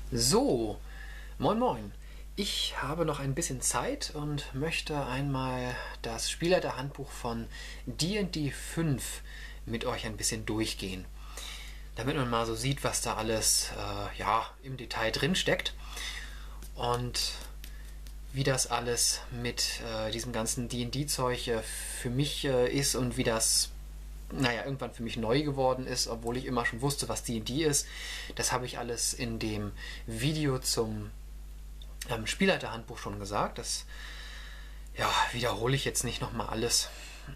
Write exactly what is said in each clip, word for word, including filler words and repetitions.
So, moin moin. Ich habe noch ein bisschen Zeit und möchte einmal das Spielleiterhandbuch von D und D fünf mit euch ein bisschen durchgehen. Damit man mal so sieht, was da alles äh, ja, im Detail drin steckt und wie das alles mit äh, diesem ganzen D und D-Zeug äh, für mich äh, ist und wie das naja, irgendwann für mich neu geworden ist, obwohl ich immer schon wusste, was D und D ist. Das habe ich alles in dem Video zum ähm, Spielleiterhandbuch schon gesagt. Das ja, wiederhole ich jetzt nicht nochmal alles.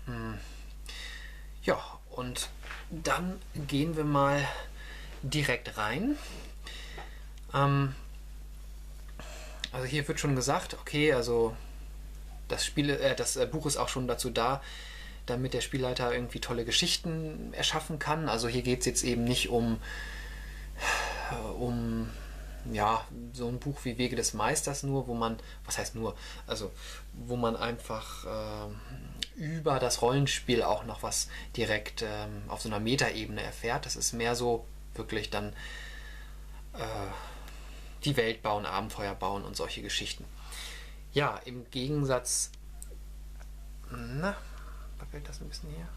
Ja, und dann gehen wir mal direkt rein. Ähm, also hier wird schon gesagt, okay, also das, Spiele, äh, das Buch ist auch schon dazu da, damit der Spielleiter irgendwie tolle Geschichten erschaffen kann. Also hier geht es jetzt eben nicht um, um ja, so ein Buch wie Wege des Meisters nur, wo man, was heißt nur, also wo man einfach äh, über das Rollenspiel auch noch was direkt äh, auf so einer Metaebene erfährt. Das ist mehr so wirklich dann äh, die Welt bauen, Abenteuer bauen und solche Geschichten. Ja, im Gegensatz, na, wackelt das ein bisschen hier?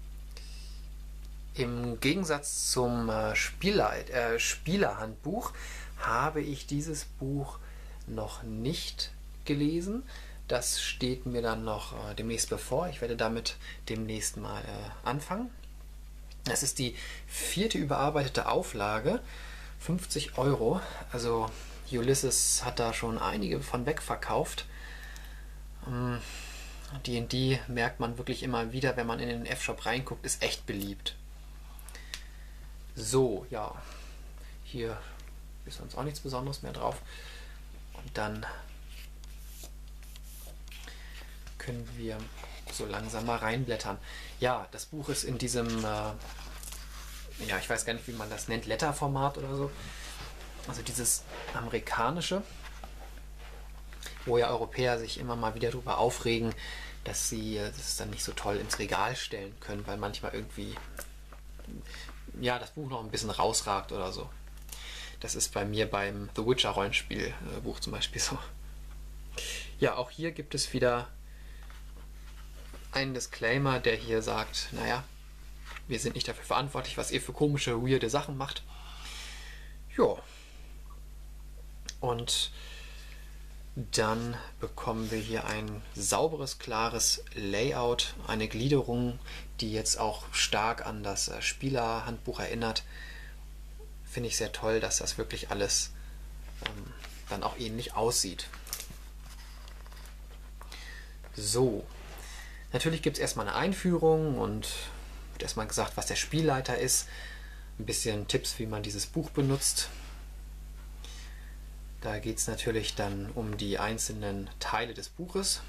Im Gegensatz zum äh, Spieler, äh, Spielerhandbuch habe ich dieses Buch noch nicht gelesen. Das steht mir dann noch äh, demnächst bevor. Ich werde damit demnächst mal äh, anfangen. Das ist die vierte überarbeitete Auflage, fünfzig Euro. Also Ulysses hat da schon einige von wegverkauft. Ähm, D und D merkt man wirklich immer wieder, wenn man in den F-Shop reinguckt, ist echt beliebt. So, ja, hier ist sonst auch nichts Besonderes mehr drauf. Und dann können wir so langsam mal reinblättern. Ja, das Buch ist in diesem, äh, ja, ich weiß gar nicht, wie man das nennt, Letterformat oder so. Also dieses amerikanische, wo ja Europäer sich immer mal wieder darüber aufregen, dass sie das dann nicht so toll ins Regal stellen können, weil manchmal irgendwie ja, das Buch noch ein bisschen rausragt oder so. Das ist bei mir beim The Witcher Rollenspielbuch zum Beispiel so. Ja, auch hier gibt es wieder einen Disclaimer, der hier sagt, naja, wir sind nicht dafür verantwortlich, was ihr für komische, weirde Sachen macht. Ja. Und dann bekommen wir hier ein sauberes, klares Layout, eine Gliederung, die jetzt auch stark an das Spielerhandbuch erinnert. Finde ich sehr toll, dass das wirklich alles ähm, dann auch ähnlich aussieht. So, natürlich gibt es erstmal eine Einführung und wird erstmal gesagt, was der Spielleiter ist. Ein bisschen Tipps, wie man dieses Buch benutzt. Da geht es natürlich dann um die einzelnen Teile des Buches.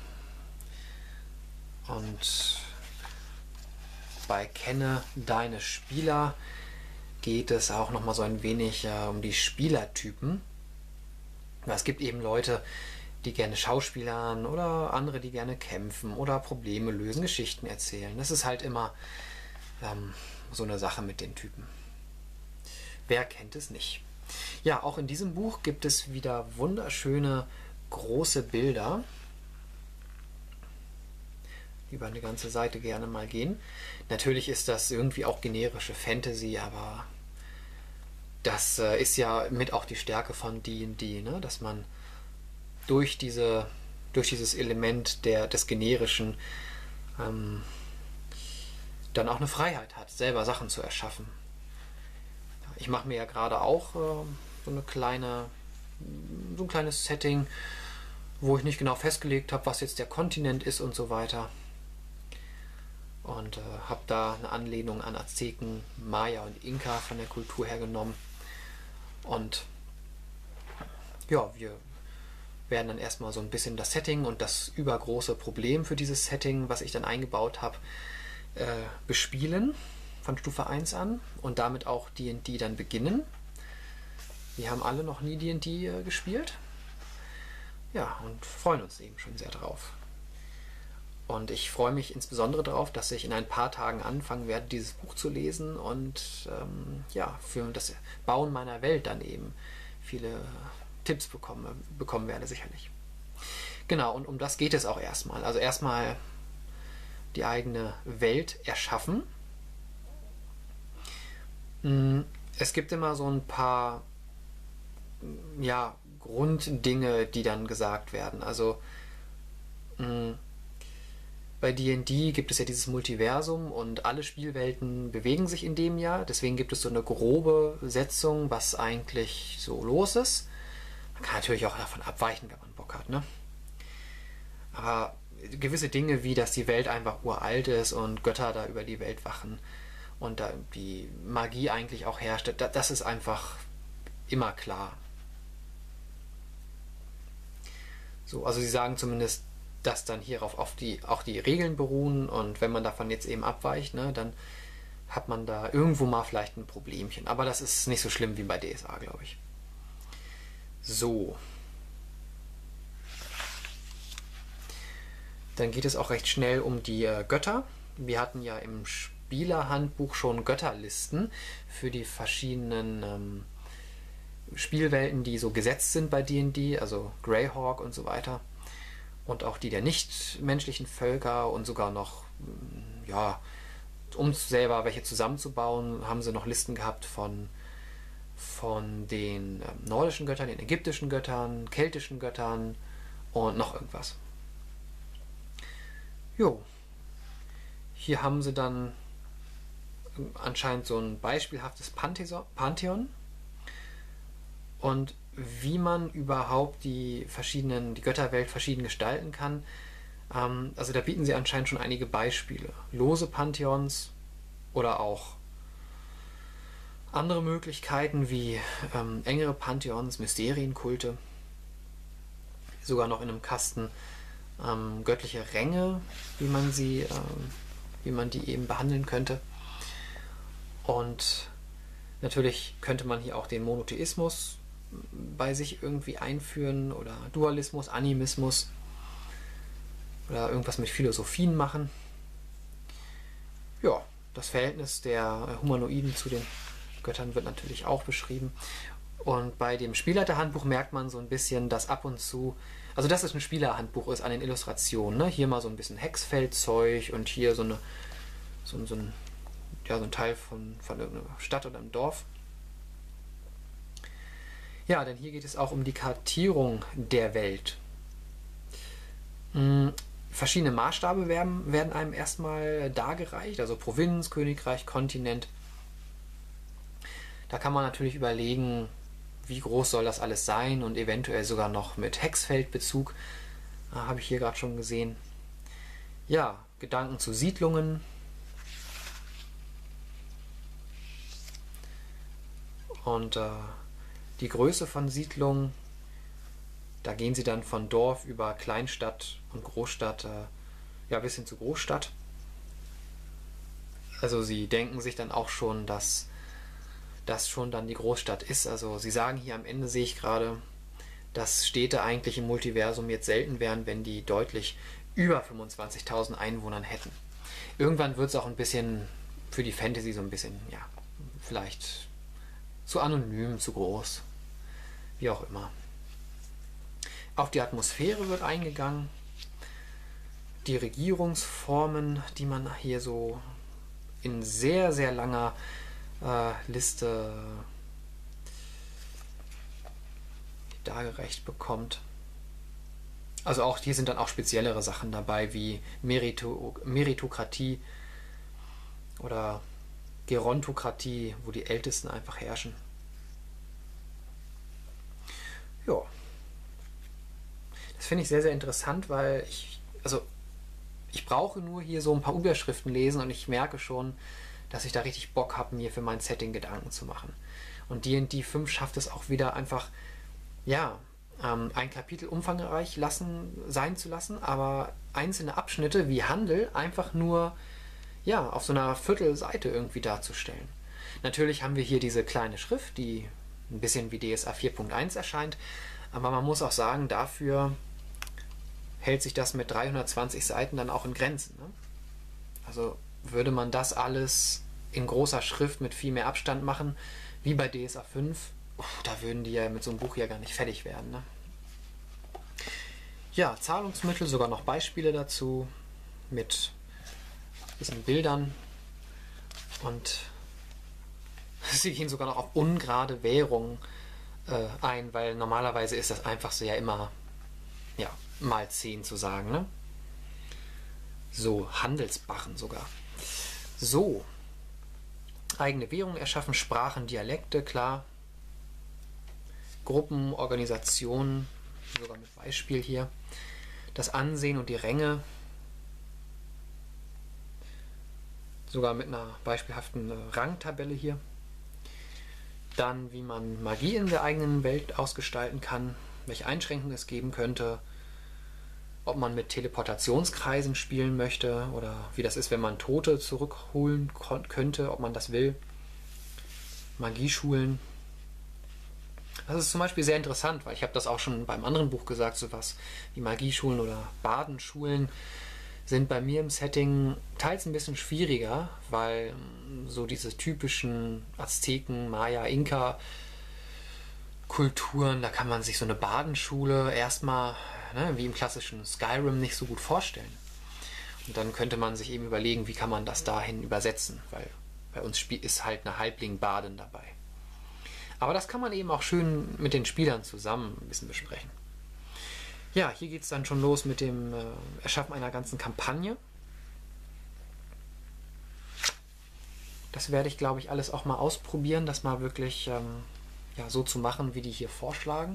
Und bei Kenne deine Spieler geht es auch nochmal so ein wenig äh, um die Spielertypen. Es gibt eben Leute, die gerne schauspielern oder andere, die gerne kämpfen oder Probleme lösen, Geschichten erzählen. Das ist halt immer ähm, so eine Sache mit den Typen. Wer kennt es nicht? Ja, auch in diesem Buch gibt es wieder wunderschöne große Bilder. Über eine ganze Seite gerne mal gehen. Natürlich ist das irgendwie auch generische Fantasy, aber das äh, ist ja mit auch die Stärke von D und D, ne? Dass man durch diese durch dieses Element der, des Generischen ähm, dann auch eine Freiheit hat, selber Sachen zu erschaffen. Ich mache mir ja gerade auch äh, so eine kleine, so ein kleines Setting, wo ich nicht genau festgelegt habe, was jetzt der Kontinent ist und so weiter. Und äh, habe da eine Anlehnung an Azteken, Maya und Inka von der Kultur hergenommen. Und ja, wir werden dann erstmal so ein bisschen das Setting und das übergroße Problem für dieses Setting, was ich dann eingebaut habe, äh, bespielen. Von Stufe eins an und damit auch D und D dann beginnen. Wir haben alle noch nie D und D äh, gespielt. Ja, und freuen uns eben schon sehr drauf. Und ich freue mich insbesondere darauf, dass ich in ein paar Tagen anfangen werde, dieses Buch zu lesen und ähm, ja, für das Bauen meiner Welt dann eben viele Tipps bekommen, bekommen werde sicherlich. Genau, und um das geht es auch erstmal. Also erstmal die eigene Welt erschaffen. Es gibt immer so ein paar ja, Grunddinge, die dann gesagt werden. Also mh, bei D und D gibt es ja dieses Multiversum und alle Spielwelten bewegen sich in dem Jahr. Deswegen gibt es so eine grobe Setzung, was eigentlich so los ist. Man kann natürlich auch davon abweichen, wenn man Bock hat, ne? Aber gewisse Dinge wie, dass die Welt einfach uralt ist und Götter da über die Welt wachen und da die Magie eigentlich auch herrscht, das ist einfach immer klar. So, also sie sagen zumindest, dass dann hierauf auf die, auch die Regeln beruhen und wenn man davon jetzt eben abweicht, ne, dann hat man da irgendwo mal vielleicht ein Problemchen. Aber das ist nicht so schlimm wie bei D S A, glaube ich. So. Dann geht es auch recht schnell um die äh, Götter. Wir hatten ja im Spielerhandbuch schon Götterlisten für die verschiedenen ähm, Spielwelten, die so gesetzt sind bei D und D, also Greyhawk und so weiter. Und auch die der nichtmenschlichen Völker und sogar noch, ja, um selber welche zusammenzubauen, haben sie noch Listen gehabt von, von den ähm, nordischen Göttern, den ägyptischen Göttern, keltischen Göttern und noch irgendwas. Jo, hier haben sie dann anscheinend so ein beispielhaftes Pantheon und wie man überhaupt die verschiedenen, die Götterwelt verschieden gestalten kann. Ähm, also da bieten sie anscheinend schon einige Beispiele. Lose Pantheons oder auch andere Möglichkeiten wie ähm, engere Pantheons, Mysterienkulte. Sogar noch in einem Kasten ähm, göttliche Ränge, wie man sie, ähm, wie man die eben behandeln könnte. Und natürlich könnte man hier auch den Monotheismus bei sich irgendwie einführen oder Dualismus, Animismus oder irgendwas mit Philosophien machen. Ja, das Verhältnis der Humanoiden zu den Göttern wird natürlich auch beschrieben. Und bei dem Spielleiterhandbuch merkt man so ein bisschen, dass ab und zu, also dass es ein Spielerhandbuch ist an den Illustrationen, ne? Hier mal so ein bisschen Hexfeldzeug und hier so, eine, so, so, ein, ja, so ein Teil von, von irgendeiner Stadt oder einem Dorf. Ja, denn hier geht es auch um die Kartierung der Welt. Hm, verschiedene Maßstabe werden, werden einem erstmal dargereicht, also Provinz, Königreich, Kontinent. Da kann man natürlich überlegen, wie groß soll das alles sein und eventuell sogar noch mit Hexfeldbezug. Äh, habe ich hier gerade schon gesehen. Ja, Gedanken zu Siedlungen. Und äh, die Größe von Siedlungen, da gehen sie dann von Dorf über Kleinstadt und Großstadt, äh, ja, bis hin zu Großstadt. Also sie denken sich dann auch schon, dass das schon dann die Großstadt ist. Also sie sagen hier am Ende, sehe ich gerade, dass Städte eigentlich im Multiversum jetzt selten wären, wenn die deutlich über fünfundzwanzigtausend Einwohnern hätten. Irgendwann wird es auch ein bisschen für die Fantasy so ein bisschen, ja, vielleicht zu anonym, zu groß. Wie auch immer. Auf die Atmosphäre wird eingegangen. Die Regierungsformen, die man hier so in sehr, sehr langer äh, Liste dargereicht bekommt. Also auch hier sind dann auch speziellere Sachen dabei, wie Merito Meritokratie oder Gerontokratie, wo die Ältesten einfach herrschen. Ja. Das finde ich sehr, sehr interessant, weil ich, also ich brauche nur hier so ein paar Überschriften lesen und ich merke schon, dass ich da richtig Bock habe, mir für mein Setting Gedanken zu machen. Und D und D fünf schafft es auch wieder einfach, ja, ähm, ein Kapitel umfangreich lassen, sein zu lassen, aber einzelne Abschnitte wie Handel einfach nur, ja, auf so einer Viertelseite irgendwie darzustellen. Natürlich haben wir hier diese kleine Schrift, die ein bisschen wie D S A vier Punkt eins erscheint, aber man muss auch sagen, dafür hält sich das mit dreihundertzwanzig Seiten dann auch in Grenzen. Ne? Also würde man das alles in großer Schrift mit viel mehr Abstand machen, wie bei D S A fünf da würden die ja mit so einem Buch ja gar nicht fertig werden. Ne? Ja, Zahlungsmittel, sogar noch Beispiele dazu mit diesen Bildern. Und sie gehen sogar noch auf ungerade Währung äh, ein, weil normalerweise ist das Einfachste ja immer ja, mal zehn zu sagen. Ne? So, Handelsbarren sogar. So, eigene Währung erschaffen, Sprachen, Dialekte, klar. Gruppen, Organisationen, sogar mit Beispiel hier. Das Ansehen und die Ränge. Sogar mit einer beispielhaften äh, Rangtabelle hier. Dann, wie man Magie in der eigenen Welt ausgestalten kann, welche Einschränkungen es geben könnte, ob man mit Teleportationskreisen spielen möchte oder wie das ist, wenn man Tote zurückholen könnte, ob man das will. Magieschulen. Das ist zum Beispiel sehr interessant, weil ich habe das auch schon beim anderen Buch gesagt, sowas wie Magieschulen oder Badenschulen sind bei mir im Setting teils ein bisschen schwieriger, weil so diese typischen Azteken, Maya, Inka Kulturen, da kann man sich so eine Badenschule erstmal, ne, wie im klassischen Skyrim, nicht so gut vorstellen. Und dann könnte man sich eben überlegen, wie kann man das dahin übersetzen, weil bei uns ist halt eine Halbling-Baden dabei. Aber das kann man eben auch schön mit den Spielern zusammen ein bisschen besprechen. Ja, hier geht es dann schon los mit dem äh, Erschaffen einer ganzen Kampagne. Das werde ich, glaube ich, alles auch mal ausprobieren, das mal wirklich ähm, ja, so zu machen, wie die hier vorschlagen.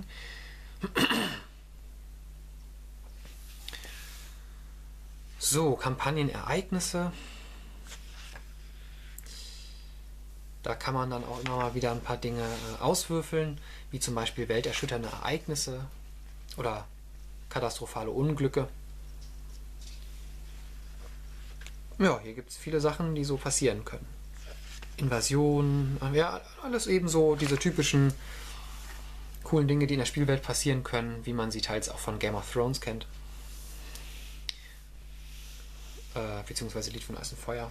So, Kampagnenereignisse. Da kann man dann auch immer mal wieder ein paar Dinge äh, auswürfeln, wie zum Beispiel welterschütternde Ereignisse oder katastrophale Unglücke. Ja, hier gibt es viele Sachen, die so passieren können. Invasionen, ja, alles eben so diese typischen coolen Dinge, die in der Spielwelt passieren können, wie man sie teils auch von Game of Thrones kennt. Äh, beziehungsweise Lied von Eis und Feuer.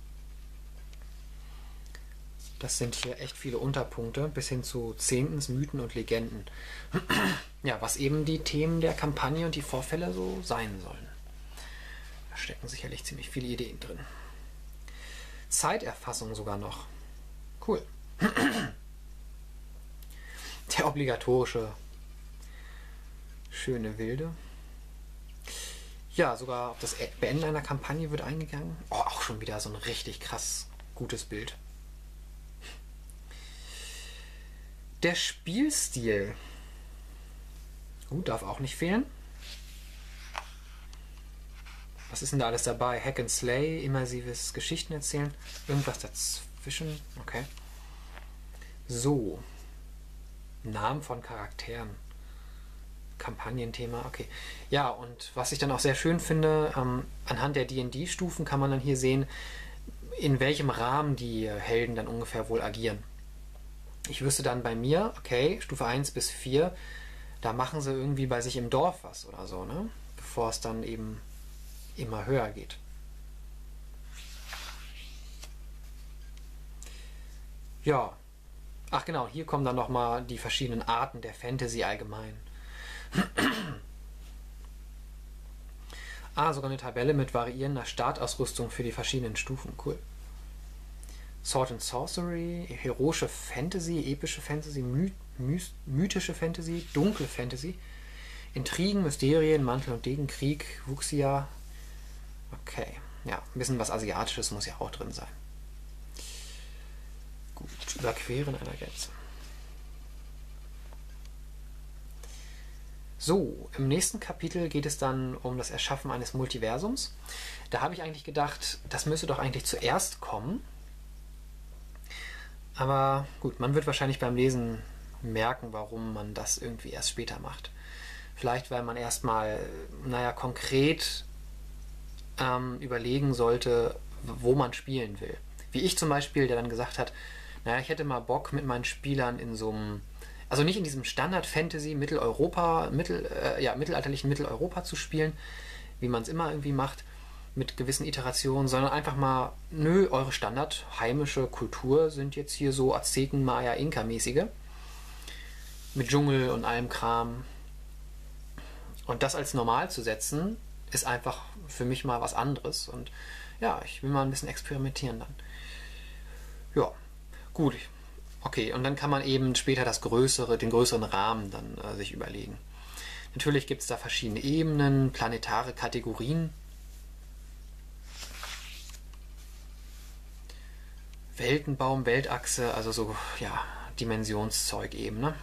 Das sind hier echt viele Unterpunkte, bis hin zu Zehntens, Mythen und Legenden. Ja, was eben die Themen der Kampagne und die Vorfälle so sein sollen. Da stecken sicherlich ziemlich viele Ideen drin. Zeiterfassung sogar noch. Cool. Der obligatorische schöne Wilde. Ja, sogar auf das Beenden einer Kampagne wird eingegangen. Oh, auch schon wieder so ein richtig krass gutes Bild. Der Spielstil. Gut, darf auch nicht fehlen. Was ist denn da alles dabei? Hack and Slay, immersives Geschichten erzählen. Irgendwas dazwischen. Okay. So. Namen von Charakteren. Kampagnenthema. Okay. Ja, und was ich dann auch sehr schön finde, ähm, anhand der D und D-Stufen kann man dann hier sehen, in welchem Rahmen die Helden dann ungefähr wohl agieren. Ich wüsste dann bei mir, okay, Stufe eins bis vier, da machen sie irgendwie bei sich im Dorf was oder so, ne? Bevor es dann eben immer höher geht. Ja. Ach genau, hier kommen dann nochmal die verschiedenen Arten der Fantasy allgemein. Ah, sogar eine Tabelle mit variierender Startausrüstung für die verschiedenen Stufen. Cool. Sword and Sorcery, heroische Fantasy, epische Fantasy, my my mythische Fantasy, dunkle Fantasy, Intrigen, Mysterien, Mantel und Degen, Krieg, Wuxia. Okay, ja, ein bisschen was Asiatisches muss ja auch drin sein. Gut, Überqueren einer Grenze. So, im nächsten Kapitel geht es dann um das Erschaffen eines Multiversums. Da habe ich eigentlich gedacht, das müsste doch eigentlich zuerst kommen. Aber gut, man wird wahrscheinlich beim Lesen merken, warum man das irgendwie erst später macht. Vielleicht, weil man erstmal, naja, konkret ähm, überlegen sollte, wo man spielen will. Wie ich zum Beispiel, der dann gesagt hat, naja, ich hätte mal Bock mit meinen Spielern in so einem, also nicht in diesem Standard-Fantasy Mitteleuropa, Mittel, äh, ja, mittelalterlichen Mitteleuropa zu spielen, wie man es immer irgendwie macht, mit gewissen Iterationen, sondern einfach mal, nö, eure Standard heimische Kultur sind jetzt hier so Azteken, Maya, Inka-mäßige. mit Dschungel und allem Kram. Und das als normal zu setzen, ist einfach für mich mal was anderes. Und ja, ich will mal ein bisschen experimentieren dann. Ja, gut. Okay, und dann kann man eben später das größere, den größeren Rahmen dann äh, sich überlegen. Natürlich gibt es da verschiedene Ebenen, planetare Kategorien. Weltenbaum, Weltachse, also so, ja, Dimensionszeug eben, ne?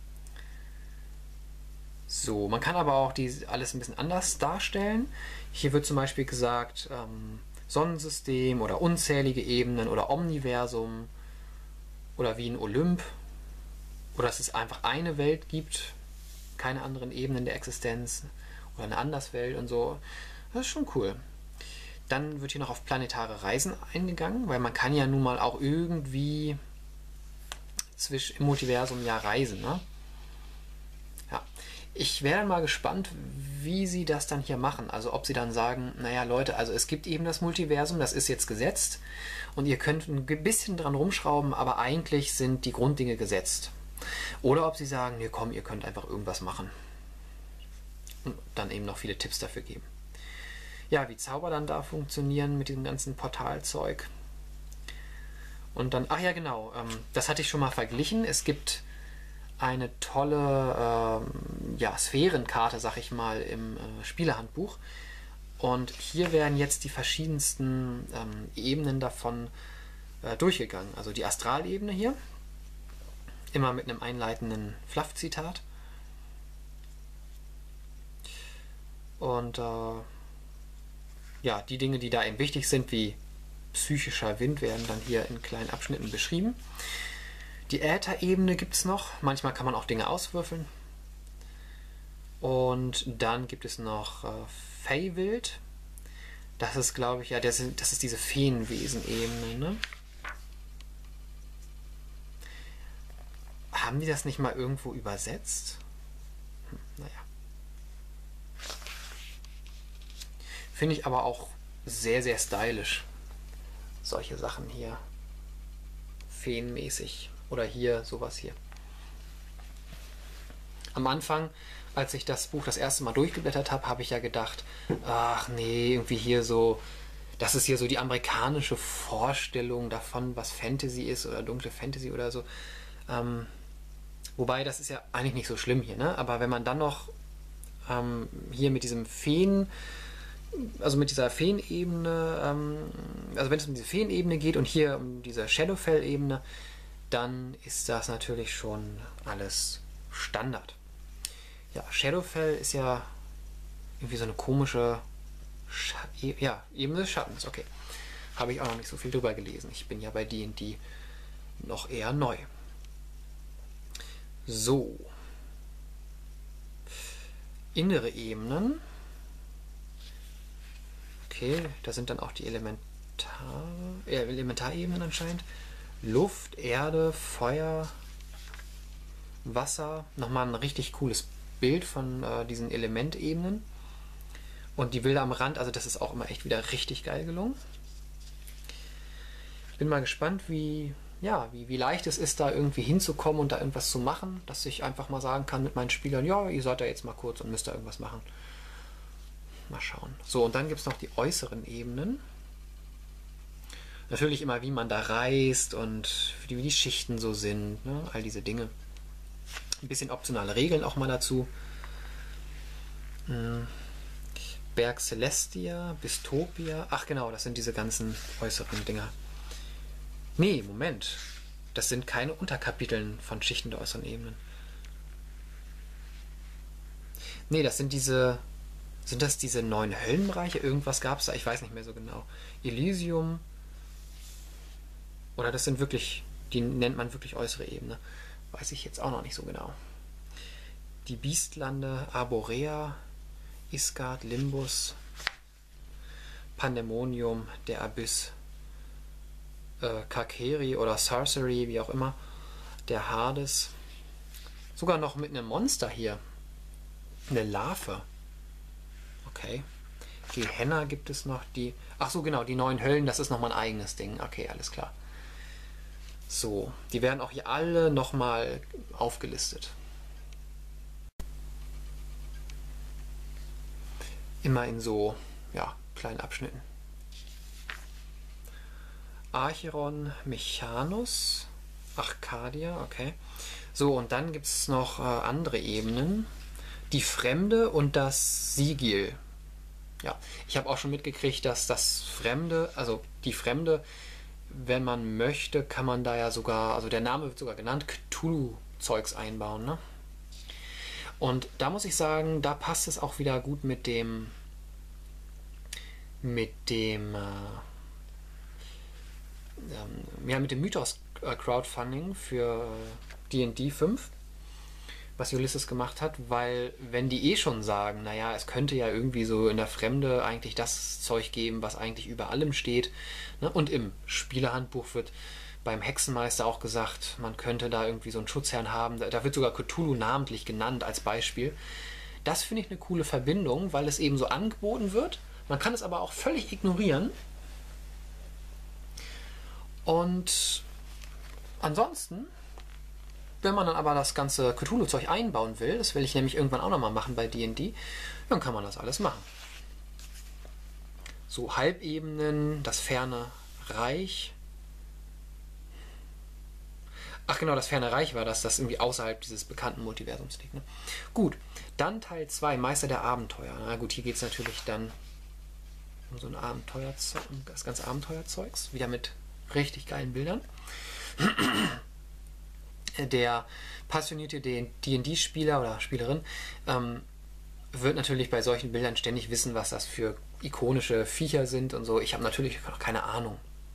So, man kann aber auch die alles ein bisschen anders darstellen. Hier wird zum Beispiel gesagt, ähm, Sonnensystem oder unzählige Ebenen oder Omniversum oder wie ein Olymp. Oder dass es einfach eine Welt gibt, keine anderen Ebenen der Existenz oder eine Anderswelt und so. Das ist schon cool. Dann wird hier noch auf planetare Reisen eingegangen, weil man kann ja nun mal auch irgendwie zwischen, im Multiversum ja reisen, ne? Ja. Ich wäre mal gespannt, wie sie das dann hier machen. Also ob sie dann sagen, naja Leute, also es gibt eben das Multiversum, das ist jetzt gesetzt und ihr könnt ein bisschen dran rumschrauben, aber eigentlich sind die Grunddinge gesetzt. Oder ob sie sagen, nee, komm, ihr könnt einfach irgendwas machen. Und dann eben noch viele Tipps dafür geben. Ja, wie Zauber dann da funktionieren mit diesem ganzen Portalzeug. Und dann, ach ja genau, ähm, das hatte ich schon mal verglichen. Es gibt eine tolle ähm, ja, Sphärenkarte, sag ich mal, im äh, Spielerhandbuch. Und hier werden jetzt die verschiedensten ähm, Ebenen davon äh, durchgegangen. Also die Astralebene hier, immer mit einem einleitenden Fluff-Zitat. Und äh, ja, die Dinge, die da eben wichtig sind, wie psychischer Wind, werden dann hier in kleinen Abschnitten beschrieben. Die Ätherebene gibt es noch. Manchmal kann man auch Dinge auswürfeln. Und dann gibt es noch äh, Feywild. Das ist, glaube ich, ja, das ist, das ist diese Feenwesen-Ebene, ne? Haben die das nicht mal irgendwo übersetzt? Hm, naja. Finde ich aber auch sehr, sehr stylisch. Solche Sachen hier. Feenmäßig. Oder hier, sowas hier. Am Anfang, als ich das Buch das erste Mal durchgeblättert habe, habe ich ja gedacht, ach nee, irgendwie hier so, das ist hier so die amerikanische Vorstellung davon, was Fantasy ist oder dunkle Fantasy oder so. Ähm, wobei, das ist ja eigentlich nicht so schlimm hier, ne? Aber wenn man dann noch ähm, hier mit diesem Feen, also mit dieser Feenebene, ähm, also wenn es um diese Feenebene geht und hier um diese Shadowfell-Ebene, dann ist das natürlich schon alles Standard. Ja, Shadowfell ist ja irgendwie so eine komische Sch ja, Ebene des Schattens, okay. Habe ich auch noch nicht so viel drüber gelesen. Ich bin ja bei D und D noch eher neu. So. Innere Ebenen. Okay, da sind dann auch die Elementar, äh, Elementarebenen anscheinend. Luft, Erde, Feuer, Wasser. Nochmal ein richtig cooles Bild von äh, diesen Elementebenen. Und die Bilder am Rand, also das ist auch immer echt wieder richtig geil gelungen. Ich bin mal gespannt, wie, ja, wie, wie leicht es ist, da irgendwie hinzukommen und da irgendwas zu machen, dass ich einfach mal sagen kann mit meinen Spielern, ja, ihr seid da jetzt mal kurz und müsst da irgendwas machen. Mal schauen. So, und dann gibt es noch die äußeren Ebenen. Natürlich immer, wie man da reist und wie die Schichten so sind, ne? All diese Dinge. Ein bisschen optionale Regeln auch mal dazu. Hm. Berg Celestia, Bistopia. Ach genau, das sind diese ganzen äußeren Dinger. Nee, Moment. Das sind keine Unterkapiteln von Schichten der äußeren Ebenen. Nee, das sind diese... Sind das diese neuen Höllenbereiche? Irgendwas gab es da, ich weiß nicht mehr so genau. Elysium. Oder das sind wirklich, die nennt man wirklich äußere Ebene. Weiß ich jetzt auch noch nicht so genau. Die Biestlande, Arborea, Isgard, Limbus, Pandemonium, der Abyss, äh, Kakeri oder Sorcery, wie auch immer, der Hades. Sogar noch mit einem Monster hier. Eine Larve. Okay. Gehenna gibt es noch, die... Ach so, genau, die neuen Höllen, das ist nochmal ein eigenes Ding. Okay, alles klar. So, die werden auch hier alle nochmal aufgelistet. immer in so ja, kleinen Abschnitten. Archeron Mechanus, Arcadia, okay. So, und dann gibt es noch äh, andere Ebenen. Die Fremde und das Sigil. Ja, ich habe auch schon mitgekriegt, dass das Fremde, also die Fremde, wenn man möchte, kann man da ja sogar, also der Name wird sogar genannt, Cthulhu-Zeugs einbauen, ne? Und da muss ich sagen, da passt es auch wieder gut mit dem mit dem äh, ähm, ja, mit dem Mythos äh, Crowdfunding für D und D fünf, was Ulysses gemacht hat, weil wenn die eh schon sagen, naja, es könnte ja irgendwie so in der Fremde eigentlich das Zeug geben, was eigentlich über allem steht, ne? Und im Spielerhandbuch wird beim Hexenmeister auch gesagt, man könnte da irgendwie so einen Schutzherrn haben, da, da wird sogar Cthulhu namentlich genannt als Beispiel. Das finde ich eine coole Verbindung, weil es eben so angeboten wird, man kann es aber auch völlig ignorieren. Und ansonsten, wenn man dann aber das ganze Cthulhu-Zeug einbauen will, das will ich nämlich irgendwann auch nochmal machen bei D und D, dann kann man das alles machen. So Halbebenen, das ferne Reich. Ach genau, das ferne Reich war das, das irgendwie außerhalb dieses bekannten Multiversums liegt. Ne? Gut, dann Teil zwei, Meister der Abenteuer. Na gut, hier geht es natürlich dann um so ein Abenteuerzeug, das ganze Abenteuerzeugs, wieder mit richtig geilen Bildern. Der passionierte D und D-Spieler oder Spielerin ähm, wird natürlich bei solchen Bildern ständig wissen, was das für ikonische Viecher sind und so. Ich habe natürlich noch keine Ahnung.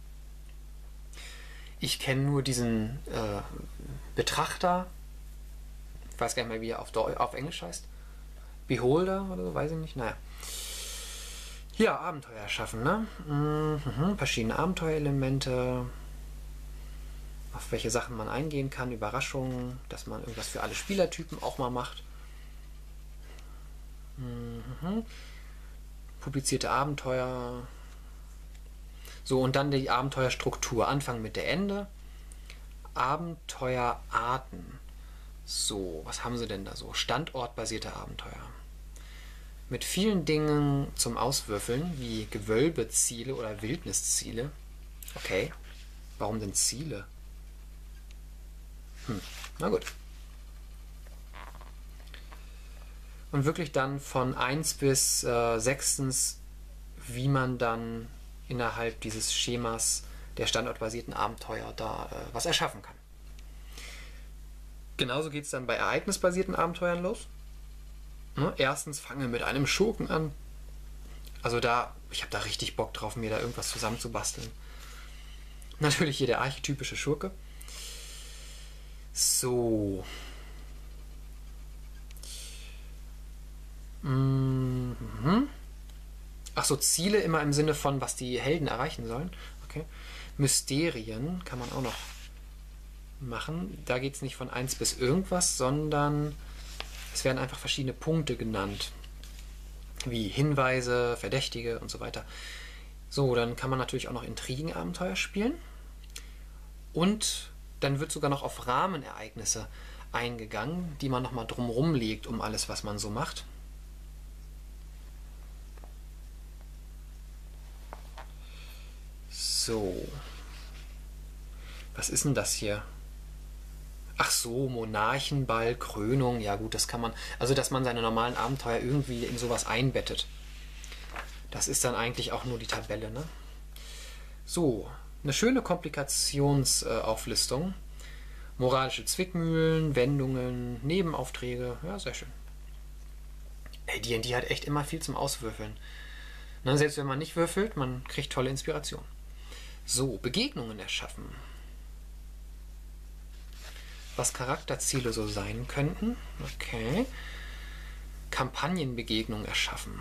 Ich kenne nur diesen äh, Betrachter, ich weiß gar nicht mehr, wie er auf, Deu auf Englisch heißt. Beholder oder so, weiß ich nicht. Naja. Ja, Abenteuer schaffen, ne? Mhm, verschiedene Abenteuerelemente, auf welche Sachen man eingehen kann, Überraschungen, dass man irgendwas für alle Spielertypen auch mal macht. Mhm. Publizierte Abenteuer. So, und dann die Abenteuerstruktur. Anfangen mit der Ende. Abenteuerarten. So, was haben sie denn da so? Standortbasierte Abenteuer. Mit vielen Dingen zum Auswürfeln, wie Gewölbeziele oder Wildnisziele. Okay, warum denn Ziele? Hm, na gut. Und wirklich dann von eins bis äh, sechstens, wie man dann innerhalb dieses Schemas der standortbasierten Abenteuer da äh, was erschaffen kann. Genauso geht es dann bei ereignisbasierten Abenteuern los. Ne? Erstens fangen wir mit einem Schurken an. Also da, ich habe da richtig Bock drauf, mir da irgendwas zusammenzubasteln. Natürlich hier der archetypische Schurke. So. Mhm. Ach so, Ziele immer im Sinne von, was die Helden erreichen sollen. Okay. Mysterien kann man auch noch machen. Da geht es nicht von eins bis irgendwas, sondern es werden einfach verschiedene Punkte genannt. Wie Hinweise, Verdächtige und so weiter. So, dann kann man natürlich auch noch Intrigenabenteuer spielen. Und dann wird sogar noch auf Rahmenereignisse eingegangen, die man nochmal drumherum legt, um alles, was man so macht. So. Was ist denn das hier? Ach so, Monarchenball, Krönung. Ja gut, das kann man... Also, dass man seine normalen Abenteuer irgendwie in sowas einbettet. Das ist dann eigentlich auch nur die Tabelle, ne? So, eine schöne Komplikationsauflistung. Moralische Zwickmühlen, Wendungen, Nebenaufträge. Ja, sehr schön. Ey, D und D hat echt immer viel zum Auswürfeln. Ne, selbst wenn man nicht würfelt, man kriegt tolle Inspiration. So, Begegnungen erschaffen. Was Charakterziele so sein könnten. Okay. Kampagnenbegegnungen erschaffen.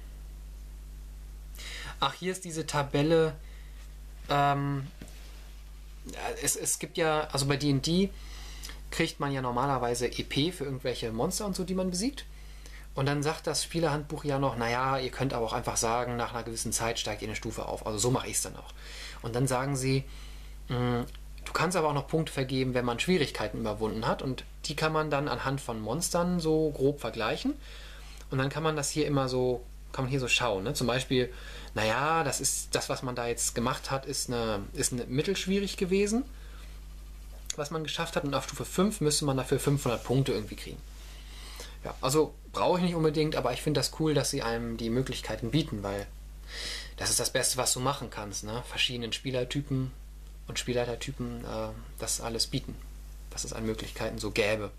Ach, hier ist diese Tabelle. Ähm, es, es gibt ja, also bei D und D kriegt man ja normalerweise E P für irgendwelche Monster und so, die man besiegt. Und dann sagt das Spielerhandbuch ja noch, naja, ihr könnt aber auch einfach sagen, nach einer gewissen Zeit steigt ihr eine Stufe auf. Also so mache ich es dann auch. Und dann sagen sie, mh, du kannst aber auch noch Punkte vergeben, wenn man Schwierigkeiten überwunden hat. Und die kann man dann anhand von Monstern so grob vergleichen. Und dann kann man das hier immer so kann man hier so schauen. Ne? Zum Beispiel, naja, das ist das, was man da jetzt gemacht hat, ist eine, ist eine mittelschwierig gewesen, was man geschafft hat. Und auf Stufe fünf müsste man dafür fünfhundert Punkte irgendwie kriegen. Ja, also brauche ich nicht unbedingt, aber ich finde das cool, dass sie einem die Möglichkeiten bieten, weil das ist das Beste, was du machen kannst. Ne? Verschiedenen Spielertypen und Spielleitertypen äh, das alles bieten, was es an Möglichkeiten so gäbe.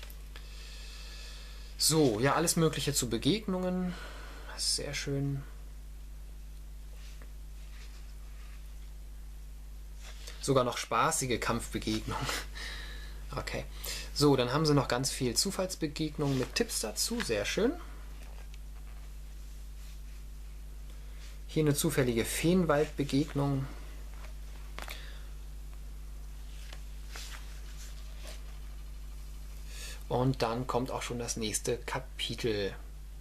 So, ja, alles Mögliche zu Begegnungen. Sehr schön. Sogar noch spaßige Kampfbegegnungen. Okay. So, dann haben sie noch ganz viel Zufallsbegegnungen mit Tipps dazu. Sehr schön. Hier eine zufällige Feenwaldbegegnung. Und dann kommt auch schon das nächste Kapitel,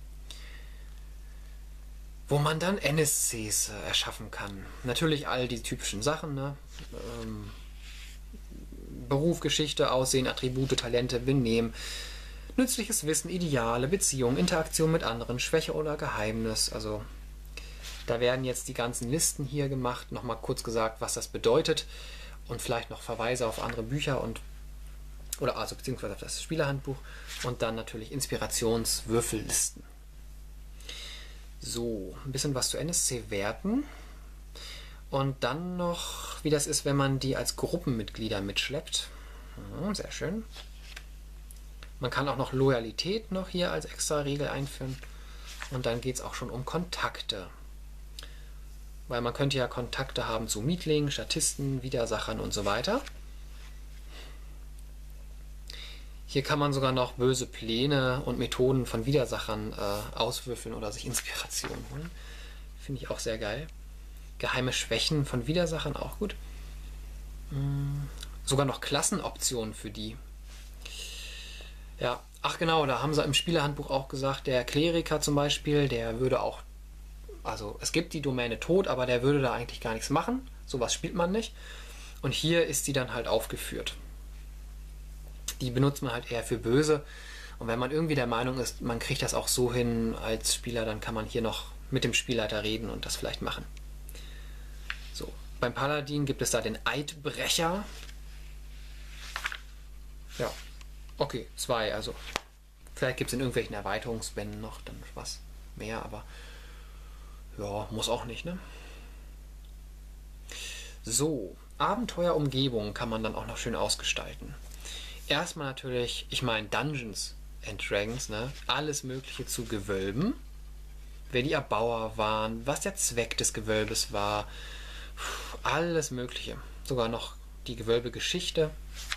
wo man dann N S Cs äh, erschaffen kann. Natürlich all die typischen Sachen, ne? Ähm, Beruf, Geschichte, Aussehen, Attribute, Talente, Benehmen, nützliches Wissen, Ideale, Beziehungen, Interaktion mit anderen, Schwäche oder Geheimnis. Also da werden jetzt die ganzen Listen hier gemacht, nochmal kurz gesagt, was das bedeutet und vielleicht noch Verweise auf andere Bücher und oder also beziehungsweise auf das Spielerhandbuch und dann natürlich Inspirationswürfellisten. So, ein bisschen was zu N S C-Werten und dann noch, wie das ist, wenn man die als Gruppenmitglieder mitschleppt. Ja, sehr schön. Man kann auch noch Loyalität noch hier als extra Regel einführen und dann geht es auch schon um Kontakte. Weil man könnte ja Kontakte haben zu Mietlingen, Statisten, Widersachern und so weiter. Hier kann man sogar noch böse Pläne und Methoden von Widersachern äh, auswürfeln oder sich Inspiration holen. Finde ich auch sehr geil. Geheime Schwächen von Widersachern auch gut. Hm, sogar noch Klassenoptionen für die. Ja, ach genau, da haben sie im Spielerhandbuch auch gesagt, der Kleriker zum Beispiel, der würde auch, also es gibt die Domäne Tod, aber der würde da eigentlich gar nichts machen. Sowas spielt man nicht. Und hier ist die dann halt aufgeführt. Die benutzt man halt eher für böse. Und wenn man irgendwie der Meinung ist, man kriegt das auch so hin als Spieler, dann kann man hier noch mit dem Spielleiter reden und das vielleicht machen. So, beim Paladin gibt es da den Eidbrecher. Ja, okay, zwei. Also vielleicht gibt es in irgendwelchen Erweiterungsbänden noch dann was mehr, aber ja, muss auch nicht, ne? So, Abenteuerumgebung kann man dann auch noch schön ausgestalten. Erstmal natürlich, ich meine Dungeons and Dragons, ne? Alles Mögliche zu Gewölben. Wer die Erbauer waren, was der Zweck des Gewölbes war. Puh, alles Mögliche. Sogar noch die Gewölbegeschichte.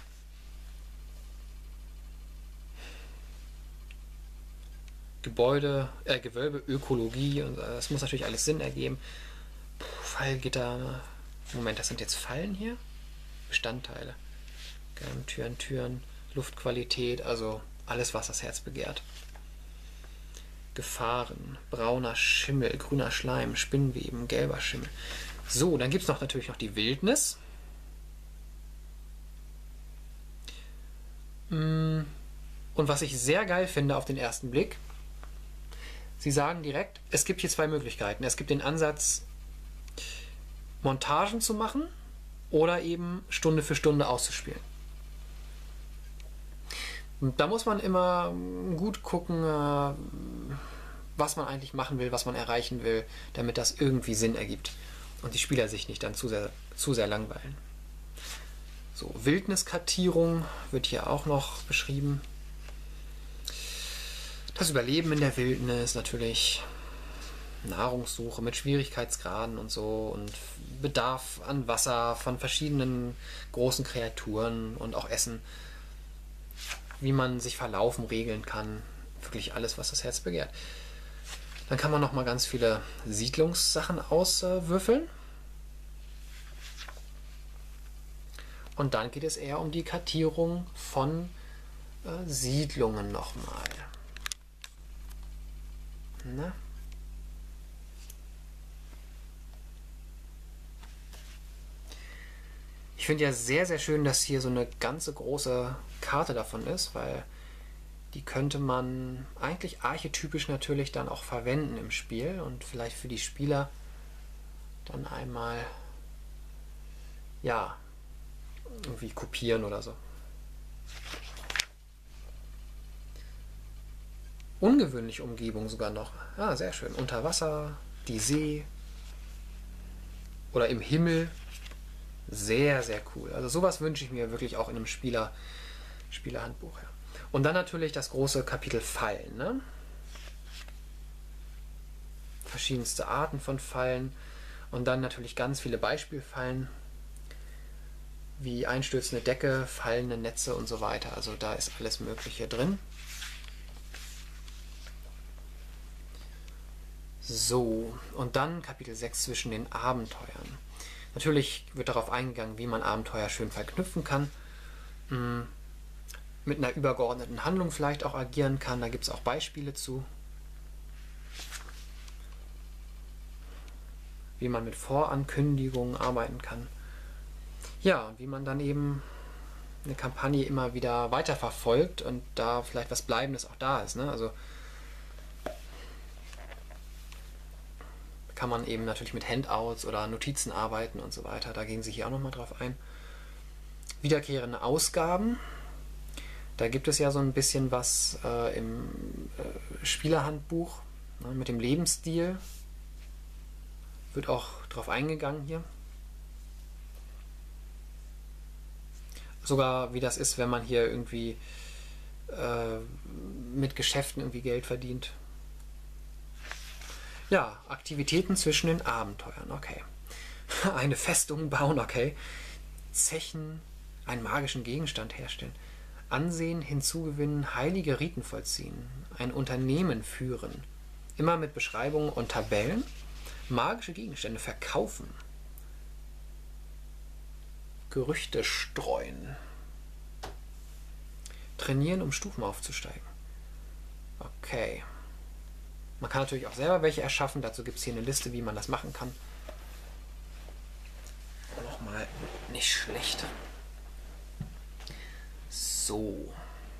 Gebäude, äh, Gewölbe, Ökologie. Und das muss natürlich alles Sinn ergeben. Puh, Fallgitter. Ne? Moment, das sind jetzt Fallen hier? Bestandteile. Türen, Türen, Luftqualität, also alles, was das Herz begehrt. Gefahren, brauner Schimmel, grüner Schleim, Spinnweben, gelber Schimmel. So, dann gibt es noch natürlich noch die Wildnis. Und was ich sehr geil finde auf den ersten Blick, sie sagen direkt, es gibt hier zwei Möglichkeiten. Es gibt den Ansatz, Montagen zu machen oder eben Stunde für Stunde auszuspielen. Da muss man immer gut gucken, was man eigentlich machen will, was man erreichen will, damit das irgendwie Sinn ergibt und die Spieler sich nicht dann zu sehr, zu sehr langweilen. So, Wildniskartierung wird hier auch noch beschrieben. Das Überleben in der Wildnis natürlich, Nahrungssuche mit Schwierigkeitsgraden und so und Bedarf an Wasser von verschiedenen großen Kreaturen und auch Essen. Wie man sich verlaufen regeln kann. Wirklich alles, was das Herz begehrt. Dann kann man noch mal ganz viele Siedlungssachen auswürfeln. Und dann geht es eher um die Kartierung von äh, Siedlungen nochmal. Na? Ich finde ja sehr, sehr schön, dass hier so eine ganze große Karte davon ist, weil Die könnte man eigentlich archetypisch natürlich dann auch verwenden im Spiel und vielleicht für die Spieler dann einmal, ja, irgendwie kopieren oder so. Ungewöhnliche Umgebung sogar noch. Ah, sehr schön. Unter Wasser, die See oder im Himmel. Sehr, sehr cool. Also sowas wünsche ich mir wirklich auch in einem Spieler, Spielerhandbuch. Ja. Und dann natürlich das große Kapitel Fallen. Ne? Verschiedenste Arten von Fallen. Und dann natürlich ganz viele Beispielfallen, wie einstürzende Decke, fallende Netze und so weiter. Also da ist alles Mögliche drin. So, und dann Kapitel sechs zwischen den Abenteuern. Natürlich wird darauf eingegangen, wie man Abenteuer schön verknüpfen kann, mit einer übergeordneten Handlung vielleicht auch agieren kann. Da gibt es auch Beispiele zu. Wie man mit Vorankündigungen arbeiten kann. Ja, und wie man dann eben eine Kampagne immer wieder weiterverfolgt und da vielleicht was Bleibendes auch da ist. Ne? Also kann man eben natürlich mit Handouts oder Notizen arbeiten und so weiter. Da gehen sie hier auch nochmal drauf ein. Wiederkehrende Ausgaben. Da gibt es ja so ein bisschen was äh, im äh, Spielerhandbuch, ne, mit dem Lebensstil. Wird auch drauf eingegangen hier. Sogar wie das ist, wenn man hier irgendwie äh, mit Geschäften irgendwie Geld verdient. Ja, Aktivitäten zwischen den Abenteuern, okay. Eine Festung bauen, okay. Zechen, einen magischen Gegenstand herstellen. Ansehen hinzugewinnen, heilige Riten vollziehen. Ein Unternehmen führen. Immer mit Beschreibungen und Tabellen. Magische Gegenstände verkaufen. Gerüchte streuen. Trainieren, um Stufen aufzusteigen. Okay. Man kann natürlich auch selber welche erschaffen. Dazu gibt es hier eine Liste, wie man das machen kann. Nochmal nicht schlecht. So.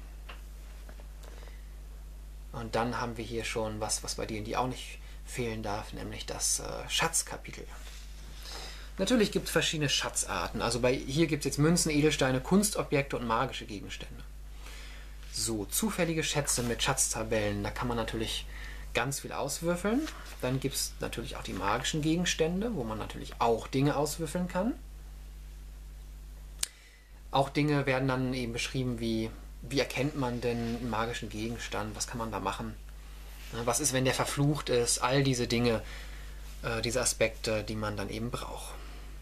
Und dann haben wir hier schon was, was bei D und D auch nicht fehlen darf, nämlich das äh, Schatzkapitel. Natürlich gibt es verschiedene Schatzarten. Also bei, hier gibt es jetzt Münzen, Edelsteine, Kunstobjekte und magische Gegenstände. So, zufällige Schätze mit Schatztabellen. Da kann man natürlich ganz viel auswürfeln. Dann gibt es natürlich auch die magischen Gegenstände, wo man natürlich auch Dinge auswürfeln kann. Auch Dinge werden dann eben beschrieben, wie, wie erkennt man denn einen magischen Gegenstand, was kann man da machen, was ist, wenn der verflucht ist, all diese Dinge, äh, diese Aspekte, die man dann eben braucht.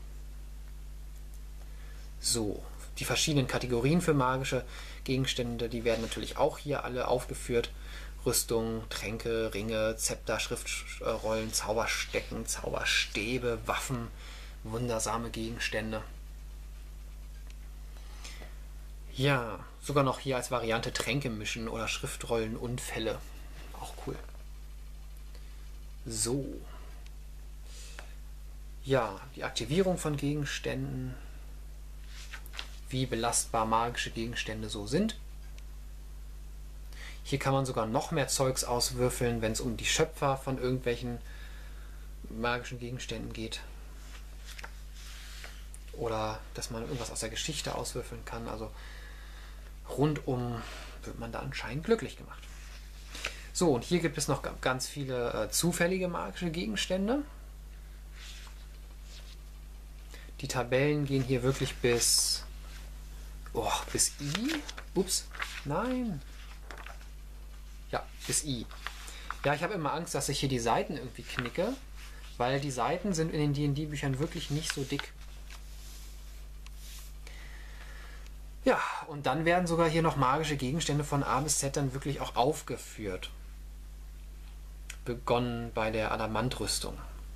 So, die verschiedenen Kategorien für magische Gegenstände, die werden natürlich auch hier alle aufgeführt. Rüstung, Tränke, Ringe, Zepter, Schriftrollen, Zauberstecken, Zauberstäbe, Waffen, wundersame Gegenstände. Ja, sogar noch hier als Variante Tränke mischen oder Schriftrollen und Fälle. Auch cool. So. Ja, die Aktivierung von Gegenständen. Wie belastbar magische Gegenstände so sind. Hier kann man sogar noch mehr Zeugs auswürfeln, wenn es um die Schöpfer von irgendwelchen magischen Gegenständen geht. Oder dass man irgendwas aus der Geschichte auswürfeln kann. Also rundum wird man da anscheinend glücklich gemacht. So, und hier gibt es noch ganz viele äh, zufällige magische Gegenstände. Die Tabellen gehen hier wirklich bis... Oh, bis I? Ups, nein. Ja, bis I. Ja, ich habe immer Angst, dass ich hier die Seiten irgendwie knicke, weil die Seiten sind in den D und D-Büchern wirklich nicht so dick. Ja, und dann werden sogar hier noch magische Gegenstände von A bis Z dann wirklich auch aufgeführt. Begonnen bei der Adamantrüstung.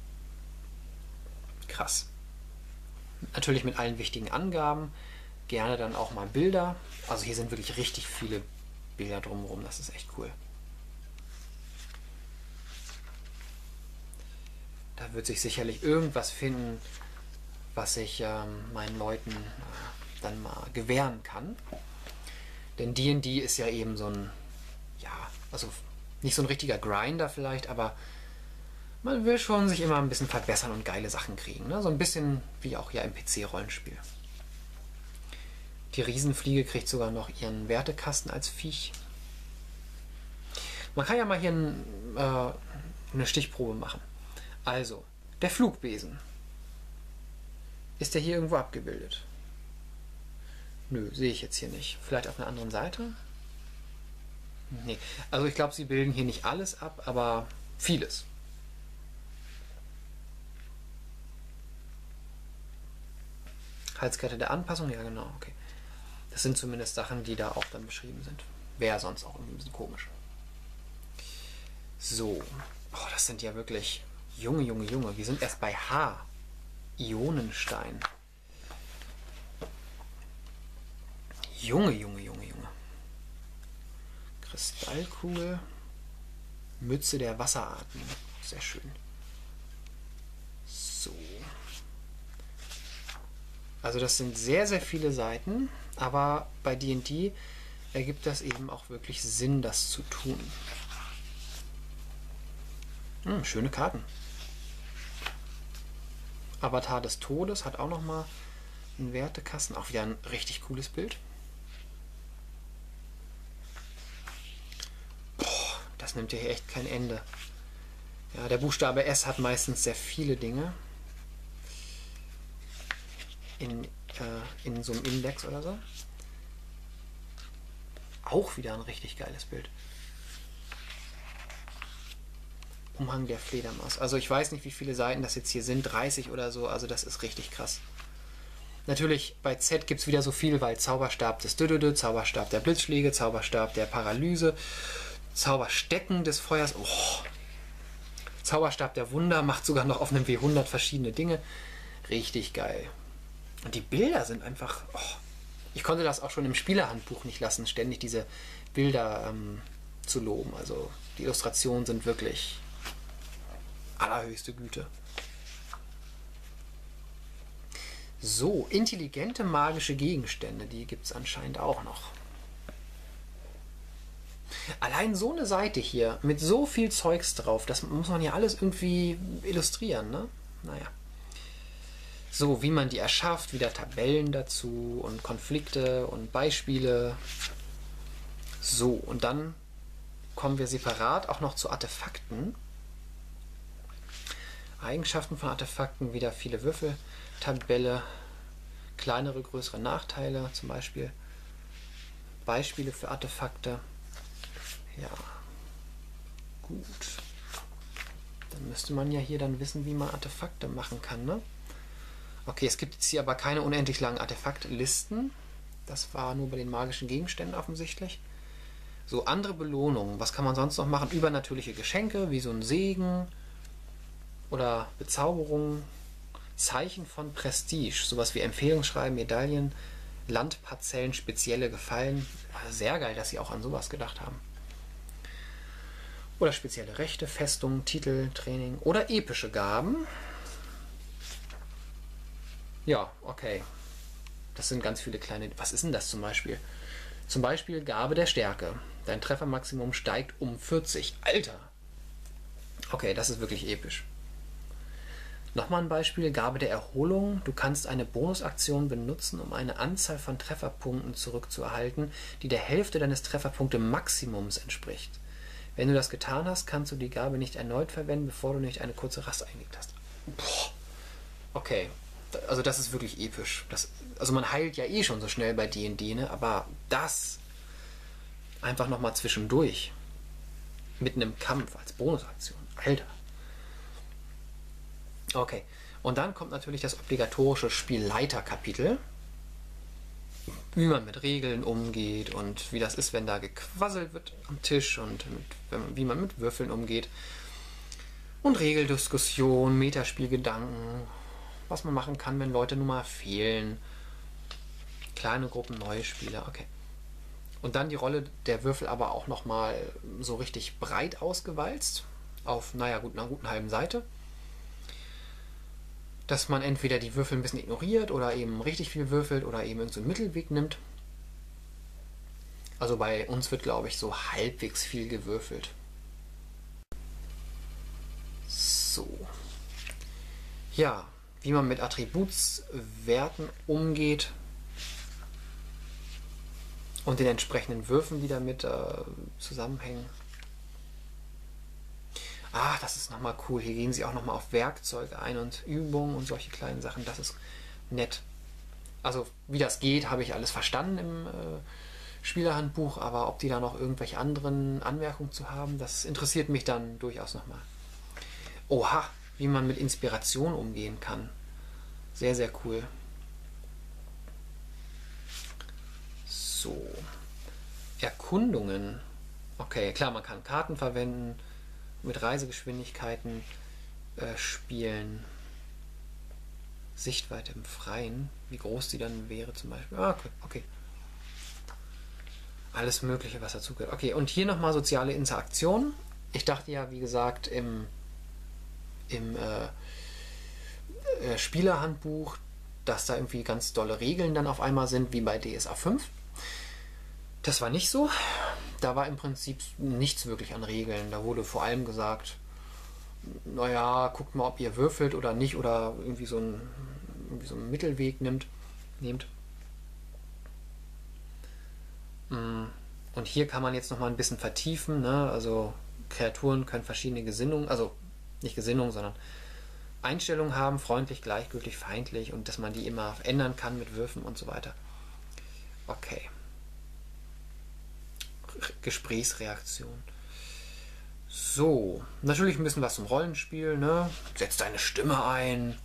Krass. Natürlich mit allen wichtigen Angaben. Gerne dann auch mal Bilder. Also hier sind wirklich richtig viele Bilder drumherum. Das ist echt cool. Da wird sich sicherlich irgendwas finden, was ich ähm, meinen Leuten äh, dann mal gewähren kann. Denn D und D ist ja eben so ein Also nicht so ein richtiger Grinder vielleicht, aber man will schon sich immer ein bisschen verbessern und geile Sachen kriegen. Ne? So ein bisschen wie auch ja im P C-Rollenspiel. Die Riesenfliege kriegt sogar noch ihren Wertekasten als Viech. Man kann ja mal hier ein, äh, eine Stichprobe machen. Also, der Flugbesen. Ist der hier irgendwo abgebildet? Nö, sehe ich jetzt hier nicht. Vielleicht auf einer anderen Seite? Nee. Also ich glaube, sie bilden hier nicht alles ab, aber vieles. Halskette der Anpassung, ja genau, okay. Das sind zumindest Sachen, die da auch dann beschrieben sind. Wäre sonst auch irgendwie ein bisschen komisch. So. Oh, das sind ja wirklich... Junge, Junge, Junge. Wir sind erst bei H. Ionenstein. Junge, Junge, Junge, Junge. Kristallkugel. Mütze der Wasserarten. Sehr schön. So. Also das sind sehr, sehr viele Seiten, aber bei D und D ergibt das eben auch wirklich Sinn, das zu tun. Hm, schöne Karten. Avatar des Todes hat auch nochmal einen Wertekasten. Auch wieder ein richtig cooles Bild. Boah, das nimmt ja hier echt kein Ende. Ja, der Buchstabe S hat meistens sehr viele Dinge. In, äh, in so einem Index oder so. Auch wieder ein richtig geiles Bild. Umhang der Fledermaus. Also ich weiß nicht, wie viele Seiten das jetzt hier sind. dreißig oder so. Also das ist richtig krass. Natürlich bei Z gibt es wieder so viel, weil Zauberstab des Dödödö, Zauberstab der Blitzschläge, Zauberstab der Paralyse, Zauberstecken des Feuers. Oh. Zauberstab der Wunder macht sogar noch auf einem W hundert verschiedene Dinge. Richtig geil. Und die Bilder sind einfach... Oh, ich konnte das auch schon im Spielerhandbuch nicht lassen, ständig diese Bilder ähm, zu loben. Also die Illustrationen sind wirklich allerhöchste Güte. So, intelligente magische Gegenstände, die gibt es anscheinend auch noch. Allein so eine Seite hier mit so viel Zeugs drauf, das muss man ja alles irgendwie illustrieren, ne? Naja. So, wie man die erschafft, wieder Tabellen dazu und Konflikte und Beispiele. So, und dann kommen wir separat auch noch zu Artefakten. Eigenschaften von Artefakten, wieder viele Würfel, Tabelle, kleinere, größere Nachteile, zum Beispiel Beispiele für Artefakte. Ja, gut. Dann müsste man ja hier dann wissen, wie man Artefakte machen kann, ne? Okay, es gibt jetzt hier aber keine unendlich langen Artefaktlisten. Das war nur bei den magischen Gegenständen offensichtlich. So, andere Belohnungen. Was kann man sonst noch machen? Übernatürliche Geschenke, wie so ein Segen oder Bezauberung. Zeichen von Prestige, sowas wie Empfehlungsschreiben, Medaillen, Landparzellen, spezielle Gefallen. Sehr geil, dass sie auch an sowas gedacht haben. Oder spezielle Rechte, Festungen, Titel, Training oder epische Gaben. Ja, okay. Das sind ganz viele kleine... Was ist denn das zum Beispiel? Zum Beispiel Gabe der Stärke. Dein Treffermaximum steigt um vierzig. Alter! Okay, das ist wirklich episch. Nochmal ein Beispiel. Gabe der Erholung. Du kannst eine Bonusaktion benutzen, um eine Anzahl von Trefferpunkten zurückzuerhalten, die der Hälfte deines Trefferpunkte-Maximums entspricht. Wenn du das getan hast, kannst du die Gabe nicht erneut verwenden, bevor du nicht eine kurze Rast eingelegt hast. Boah. Okay. Also das ist wirklich episch. Das, also man heilt ja eh schon so schnell bei D und D, ne? Aber das einfach nochmal zwischendurch mitten im Kampf als Bonusaktion. Alter. Okay. Und dann kommt natürlich das obligatorische Spielleiterkapitel. Wie man mit Regeln umgeht und wie das ist, wenn da gequasselt wird am Tisch und mit, wenn, wie man mit Würfeln umgeht. Und Regeldiskussion, Metaspielgedanken, was man machen kann, wenn Leute nun mal fehlen. Kleine Gruppen, neue Spieler, okay. Und dann die Rolle der Würfel aber auch nochmal so richtig breit ausgewalzt. Auf, naja, gut, einer guten halben Seite. Dass man entweder die Würfel ein bisschen ignoriert oder eben richtig viel würfelt oder eben irgendeinen Mittelweg nimmt. Also bei uns wird, glaube ich, so halbwegs viel gewürfelt. So. Ja, wie man mit Attributswerten umgeht und den entsprechenden Würfen, die damit äh, zusammenhängen. Ah, das ist nochmal cool. Hier gehen sie auch nochmal auf Werkzeuge ein und Übungen und solche kleinen Sachen. Das ist nett. Also wie das geht, habe ich alles verstanden im äh, Spielerhandbuch, aber ob die da noch irgendwelche anderen Anmerkungen zu haben, das interessiert mich dann durchaus nochmal. Oha, wie man mit Inspiration umgehen kann. Sehr, sehr cool. So. Erkundungen. Okay, klar, man kann Karten verwenden, mit Reisegeschwindigkeiten äh, spielen. Sichtweite im Freien, wie groß die dann wäre zum Beispiel. Ah, okay, okay. Alles Mögliche, was dazugehört. Okay, und hier nochmal soziale Interaktion. Ich dachte ja, wie gesagt, im, im äh, äh, Spielerhandbuch, dass da irgendwie ganz dolle Regeln dann auf einmal sind, wie bei D S A fünf. Das war nicht so. Da war im Prinzip nichts wirklich an Regeln. Da wurde vor allem gesagt, naja, guckt mal, ob ihr würfelt oder nicht oder irgendwie so einen, irgendwie so einen Mittelweg nimmt, nehmt. Und hier kann man jetzt noch mal ein bisschen vertiefen, ne? Also Kreaturen können verschiedene Gesinnungen, also nicht Gesinnungen, sondern Einstellungen haben, freundlich, gleichgültig, feindlich und dass man die immer ändern kann mit Würfen und so weiter. Okay. Gesprächsreaktion. So, natürlich ein bisschen was zum Rollenspiel, ne? Setz deine Stimme ein.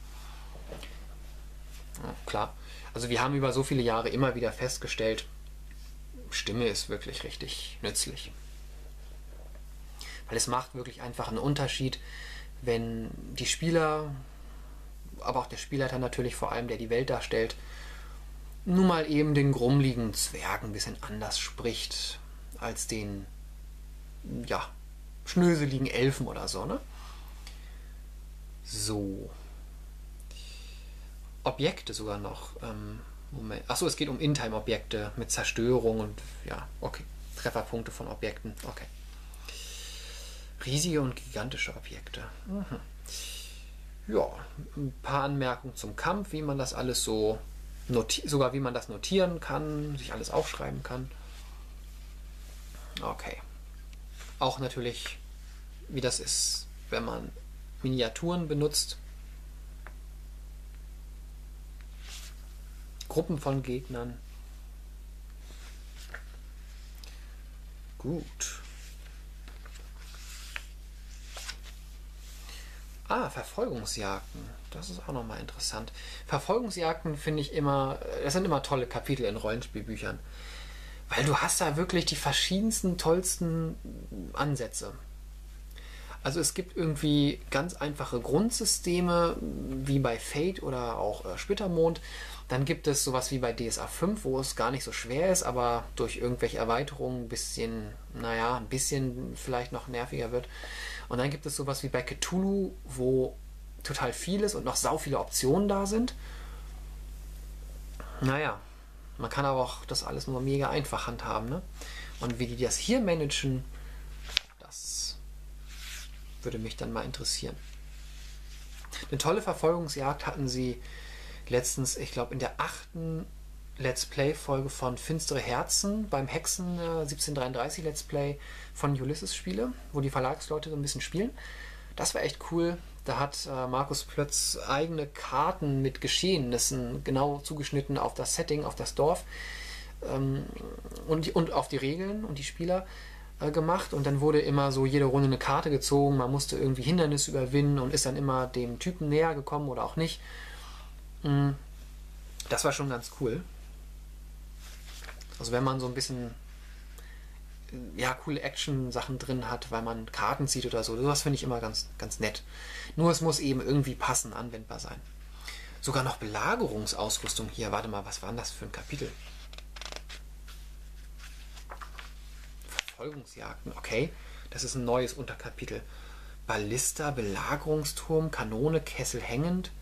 Ja, klar. Also wir haben über so viele Jahre immer wieder festgestellt, Stimme ist wirklich richtig nützlich. Weil es macht wirklich einfach einen Unterschied, wenn die Spieler, aber auch der Spielleiter natürlich vor allem, der die Welt darstellt, nun mal eben den grummligen Zwerg ein bisschen anders spricht als den, ja, schnöseligen Elfen oder so, ne? So. Objekte sogar noch. Ähm, Moment. Achso, es geht um In-Time-Objekte mit Zerstörung und ja, okay. Trefferpunkte von Objekten. Okay. Riesige und gigantische Objekte. Mhm. Ja, ein paar Anmerkungen zum Kampf, wie man das alles so sogar wie man das notieren kann, sich alles aufschreiben kann. Okay. Auch natürlich, wie das ist, wenn man Miniaturen benutzt. Gruppen von Gegnern. Gut. Ah, Verfolgungsjagden. Das ist auch nochmal interessant. Verfolgungsjagden finde ich immer, das sind immer tolle Kapitel in Rollenspielbüchern. Weil du hast da wirklich die verschiedensten, tollsten Ansätze. Also es gibt irgendwie ganz einfache Grundsysteme, wie bei Fate oder auch äh, Splittermond. Dann gibt es sowas wie bei D S A fünf, wo es gar nicht so schwer ist, aber durch irgendwelche Erweiterungen ein bisschen, naja, ein bisschen vielleicht noch nerviger wird. Und dann gibt es sowas wie bei Cthulhu, wo total viel ist und noch sau viele Optionen da sind. Naja, man kann aber auch das alles nur mega einfach handhaben, ne? Und wie die das hier managen, das würde mich dann mal interessieren. Eine tolle Verfolgungsjagd hatten sie letztens, ich glaube in der achten Let's Play-Folge von Finstere Herzen beim Hexen äh, siebzehnhundertdreiunddreißig Let's Play von Ulysses Spiele, wo die Verlagsleute so ein bisschen spielen. Das war echt cool. Da hat äh, Markus Plötz eigene Karten mit Geschehnissen genau zugeschnitten auf das Setting, auf das Dorf ähm, und, und auf die Regeln und die Spieler äh, gemacht. Und dann wurde immer so jede Runde eine Karte gezogen. Man musste irgendwie Hindernisse überwinden und ist dann immer dem Typen näher gekommen oder auch nicht. Mm, das war schon ganz cool. Also wenn man so ein bisschen ja, coole Action-Sachen drin hat, weil man Karten zieht oder so, das finde ich immer ganz, ganz nett. Nur es muss eben irgendwie passend anwendbar sein. Sogar noch Belagerungsausrüstung hier. Warte mal, was war denn das für ein Kapitel? Verfolgungsjagden, okay. Das ist ein neues Unterkapitel. Ballista, Belagerungsturm, Kanone, Kessel hängend,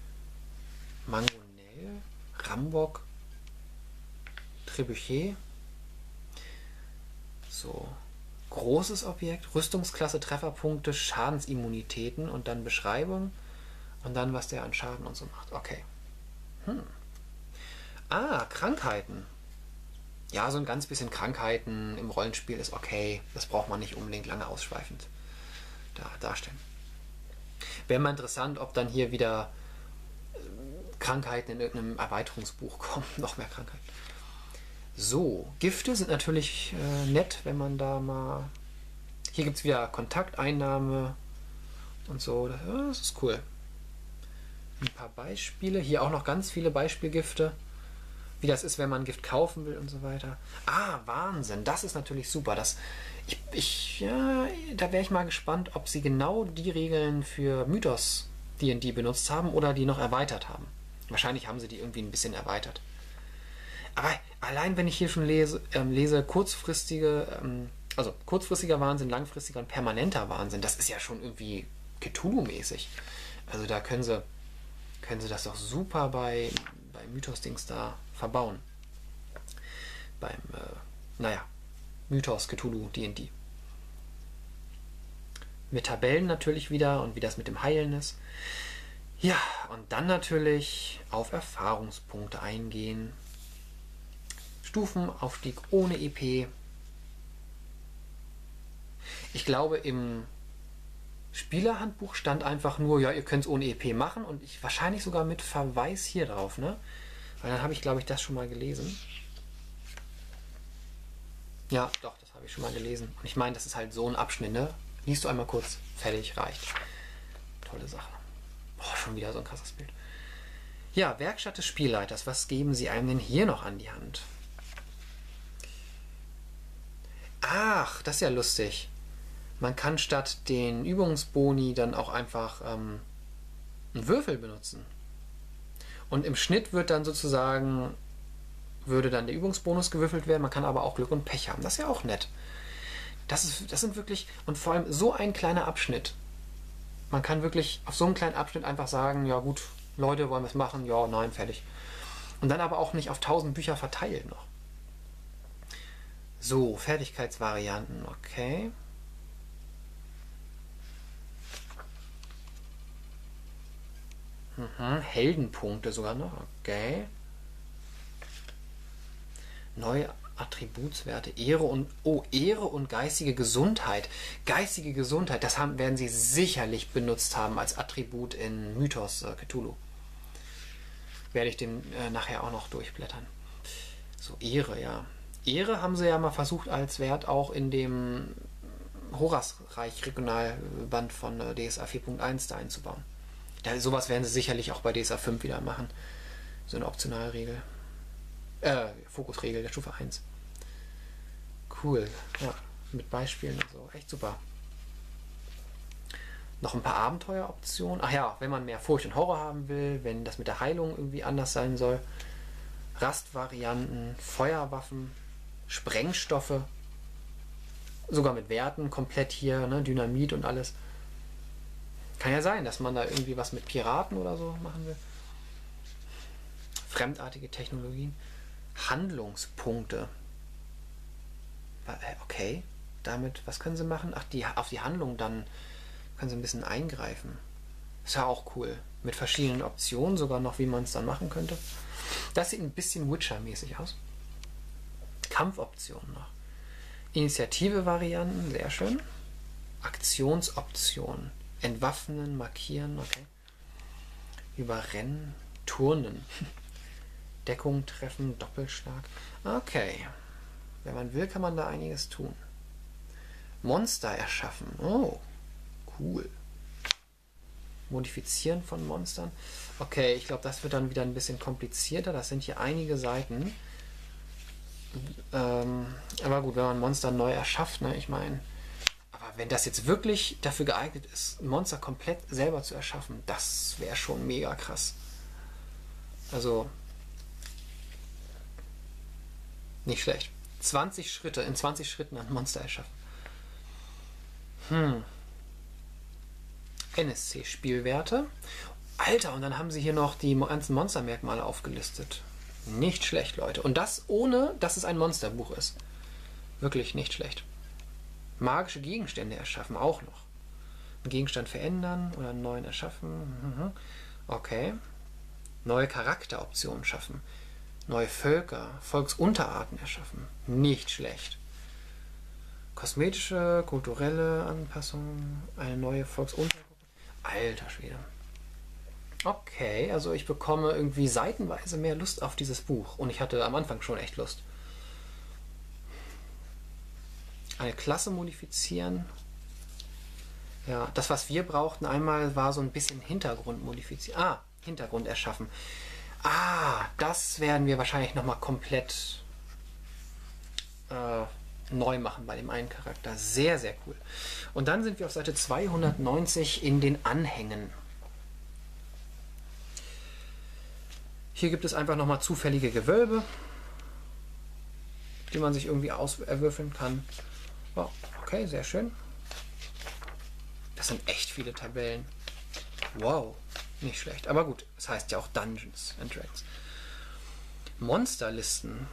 Mangonel, Rambock, Trebuchet. So, großes Objekt, Rüstungsklasse, Trefferpunkte, Schadensimmunitäten und dann Beschreibung und dann, was der an Schaden und so macht. Okay. Hm. Ah, Krankheiten. Ja, so ein ganz bisschen Krankheiten im Rollenspiel ist okay. Das braucht man nicht unbedingt lange ausschweifend da darstellen. Wäre mal interessant, ob dann hier wieder Krankheiten in irgendeinem Erweiterungsbuch kommen. Noch mehr Krankheiten. So, Gifte sind natürlich äh, nett, wenn man da mal... Hier gibt es wieder Kontakteinnahme und so. Das, ja, das ist cool. Ein paar Beispiele. Hier auch noch ganz viele Beispielgifte. Wie das ist, wenn man Gift kaufen will und so weiter. Ah, Wahnsinn. Das ist natürlich super. Das, ich, ich, ja, da wäre ich mal gespannt, ob sie genau die Regeln für Mythos D und D benutzt haben oder die noch erweitert haben. Wahrscheinlich haben sie die irgendwie ein bisschen erweitert. Aber allein wenn ich hier schon lese, ähm, lese kurzfristige, ähm, also kurzfristiger Wahnsinn, langfristiger und permanenter Wahnsinn, das ist ja schon irgendwie Cthulhu-mäßig. Also da können sie, können sie das doch super bei, bei Mythos-Dings da verbauen. Beim, äh, naja, Mythos, Cthulhu, D und D. Mit Tabellen natürlich wieder und wie das mit dem Heilen ist. Ja, und dann natürlich auf Erfahrungspunkte eingehen. Stufenaufstieg ohne E P. Ich glaube, im Spielerhandbuch stand einfach nur, ja, ihr könnt es ohne E P machen und ich wahrscheinlich sogar mit Verweis hier drauf, ne? Weil dann habe ich, glaube ich, das schon mal gelesen. Ja, doch, das habe ich schon mal gelesen. Und ich meine, das ist halt so ein Abschnitt, ne? Liest du einmal kurz, fertig, reicht. Tolle Sache. Boah, schon wieder so ein krasses Bild. Ja, Werkstatt des Spielleiters. Was geben sie einem denn hier noch an die Hand? Ach, das ist ja lustig. Man kann statt den Übungsboni dann auch einfach ähm, einen Würfel benutzen. Und im Schnitt wird dann sozusagen, würde dann der Übungsbonus gewürfelt werden. Man kann aber auch Glück und Pech haben. Das ist ja auch nett. Das, ist, das sind wirklich, und vor allem so ein kleiner Abschnitt. Man kann wirklich auf so einem kleinen Abschnitt einfach sagen, ja gut, Leute, wollen wir es machen? Ja, nein, fertig. Und dann aber auch nicht auf tausend Bücher verteilt noch. So, Fertigkeitsvarianten, okay. Mhm, Heldenpunkte sogar noch, okay. Neue Attributswerte, Ehre und, oh, Ehre und geistige Gesundheit. Geistige Gesundheit, das haben, werden sie sicherlich benutzt haben als Attribut in Mythos äh, Cthulhu. Werde ich den äh, nachher auch noch durchblättern. So, Ehre, ja. Ehre haben sie ja mal versucht als Wert auch in dem Horasreich Regionalband von äh, D S A vier Punkt eins da einzubauen. Da, sowas werden sie sicherlich auch bei D S A fünf wieder machen. So eine Optionalregel. Äh, Fokusregel der Stufe eins. Cool. Ja, mit Beispielen und so. Echt super. Noch ein paar Abenteueroptionen. Ach ja, wenn man mehr Furcht und Horror haben will, wenn das mit der Heilung irgendwie anders sein soll. Rastvarianten, Feuerwaffen, Sprengstoffe. Sogar mit Werten komplett hier, ne? Dynamit und alles. Kann ja sein, dass man da irgendwie was mit Piraten oder so machen will. Fremdartige Technologien. Handlungspunkte. Okay, damit, was können sie machen? Ach, die, auf die Handlung dann können sie ein bisschen eingreifen. Ist ja auch cool. Mit verschiedenen Optionen sogar noch, wie man es dann machen könnte. Das sieht ein bisschen Witcher-mäßig aus. Kampfoptionen noch. Initiative-Varianten, sehr schön. Aktionsoptionen. Entwaffnen, markieren, okay. Überrennen, turnen. Deckung treffen, Doppelschlag. Okay. Wenn man will, kann man da einiges tun. Monster erschaffen. Oh, cool. Modifizieren von Monstern. Okay, ich glaube, das wird dann wieder ein bisschen komplizierter. Das sind hier einige Seiten. Ähm, aber gut, wenn man Monster neu erschafft, ne, ich meine, aber wenn das jetzt wirklich dafür geeignet ist, ein Monster komplett selber zu erschaffen, das wäre schon mega krass. Also, nicht schlecht. zwanzig Schritte, in zwanzig Schritten ein Monster erschaffen. Hm. N S C-Spielwerte. Alter, und dann haben sie hier noch die ganzen Monstermerkmale aufgelistet. Nicht schlecht, Leute. Und das ohne, dass es ein Monsterbuch ist. Wirklich nicht schlecht. Magische Gegenstände erschaffen auch noch. Einen Gegenstand verändern oder einen neuen erschaffen. Okay. Neue Charakteroptionen schaffen. Neue Völker, Volksunterarten erschaffen. Nicht schlecht. Kosmetische, kulturelle Anpassungen, eine neue Volksuntergruppe. Alter Schwede. Okay, also ich bekomme irgendwie seitenweise mehr Lust auf dieses Buch. Und ich hatte am Anfang schon echt Lust. Eine Klasse modifizieren. Ja, das, was wir brauchten einmal, war so ein bisschen Hintergrund modifizieren. Ah, Hintergrund erschaffen. Ah, das werden wir wahrscheinlich nochmal komplett äh, neu machen bei dem einen Charakter. Sehr, sehr cool. Und dann sind wir auf Seite zweihundertneunzig in den Anhängen. Hier gibt es einfach nochmal zufällige Gewölbe, die man sich irgendwie auserwürfeln kann. Oh, okay, sehr schön. Das sind echt viele Tabellen. Wow, nicht schlecht. Aber gut, das heißt ja auch Dungeons and Dragons. Monsterlisten.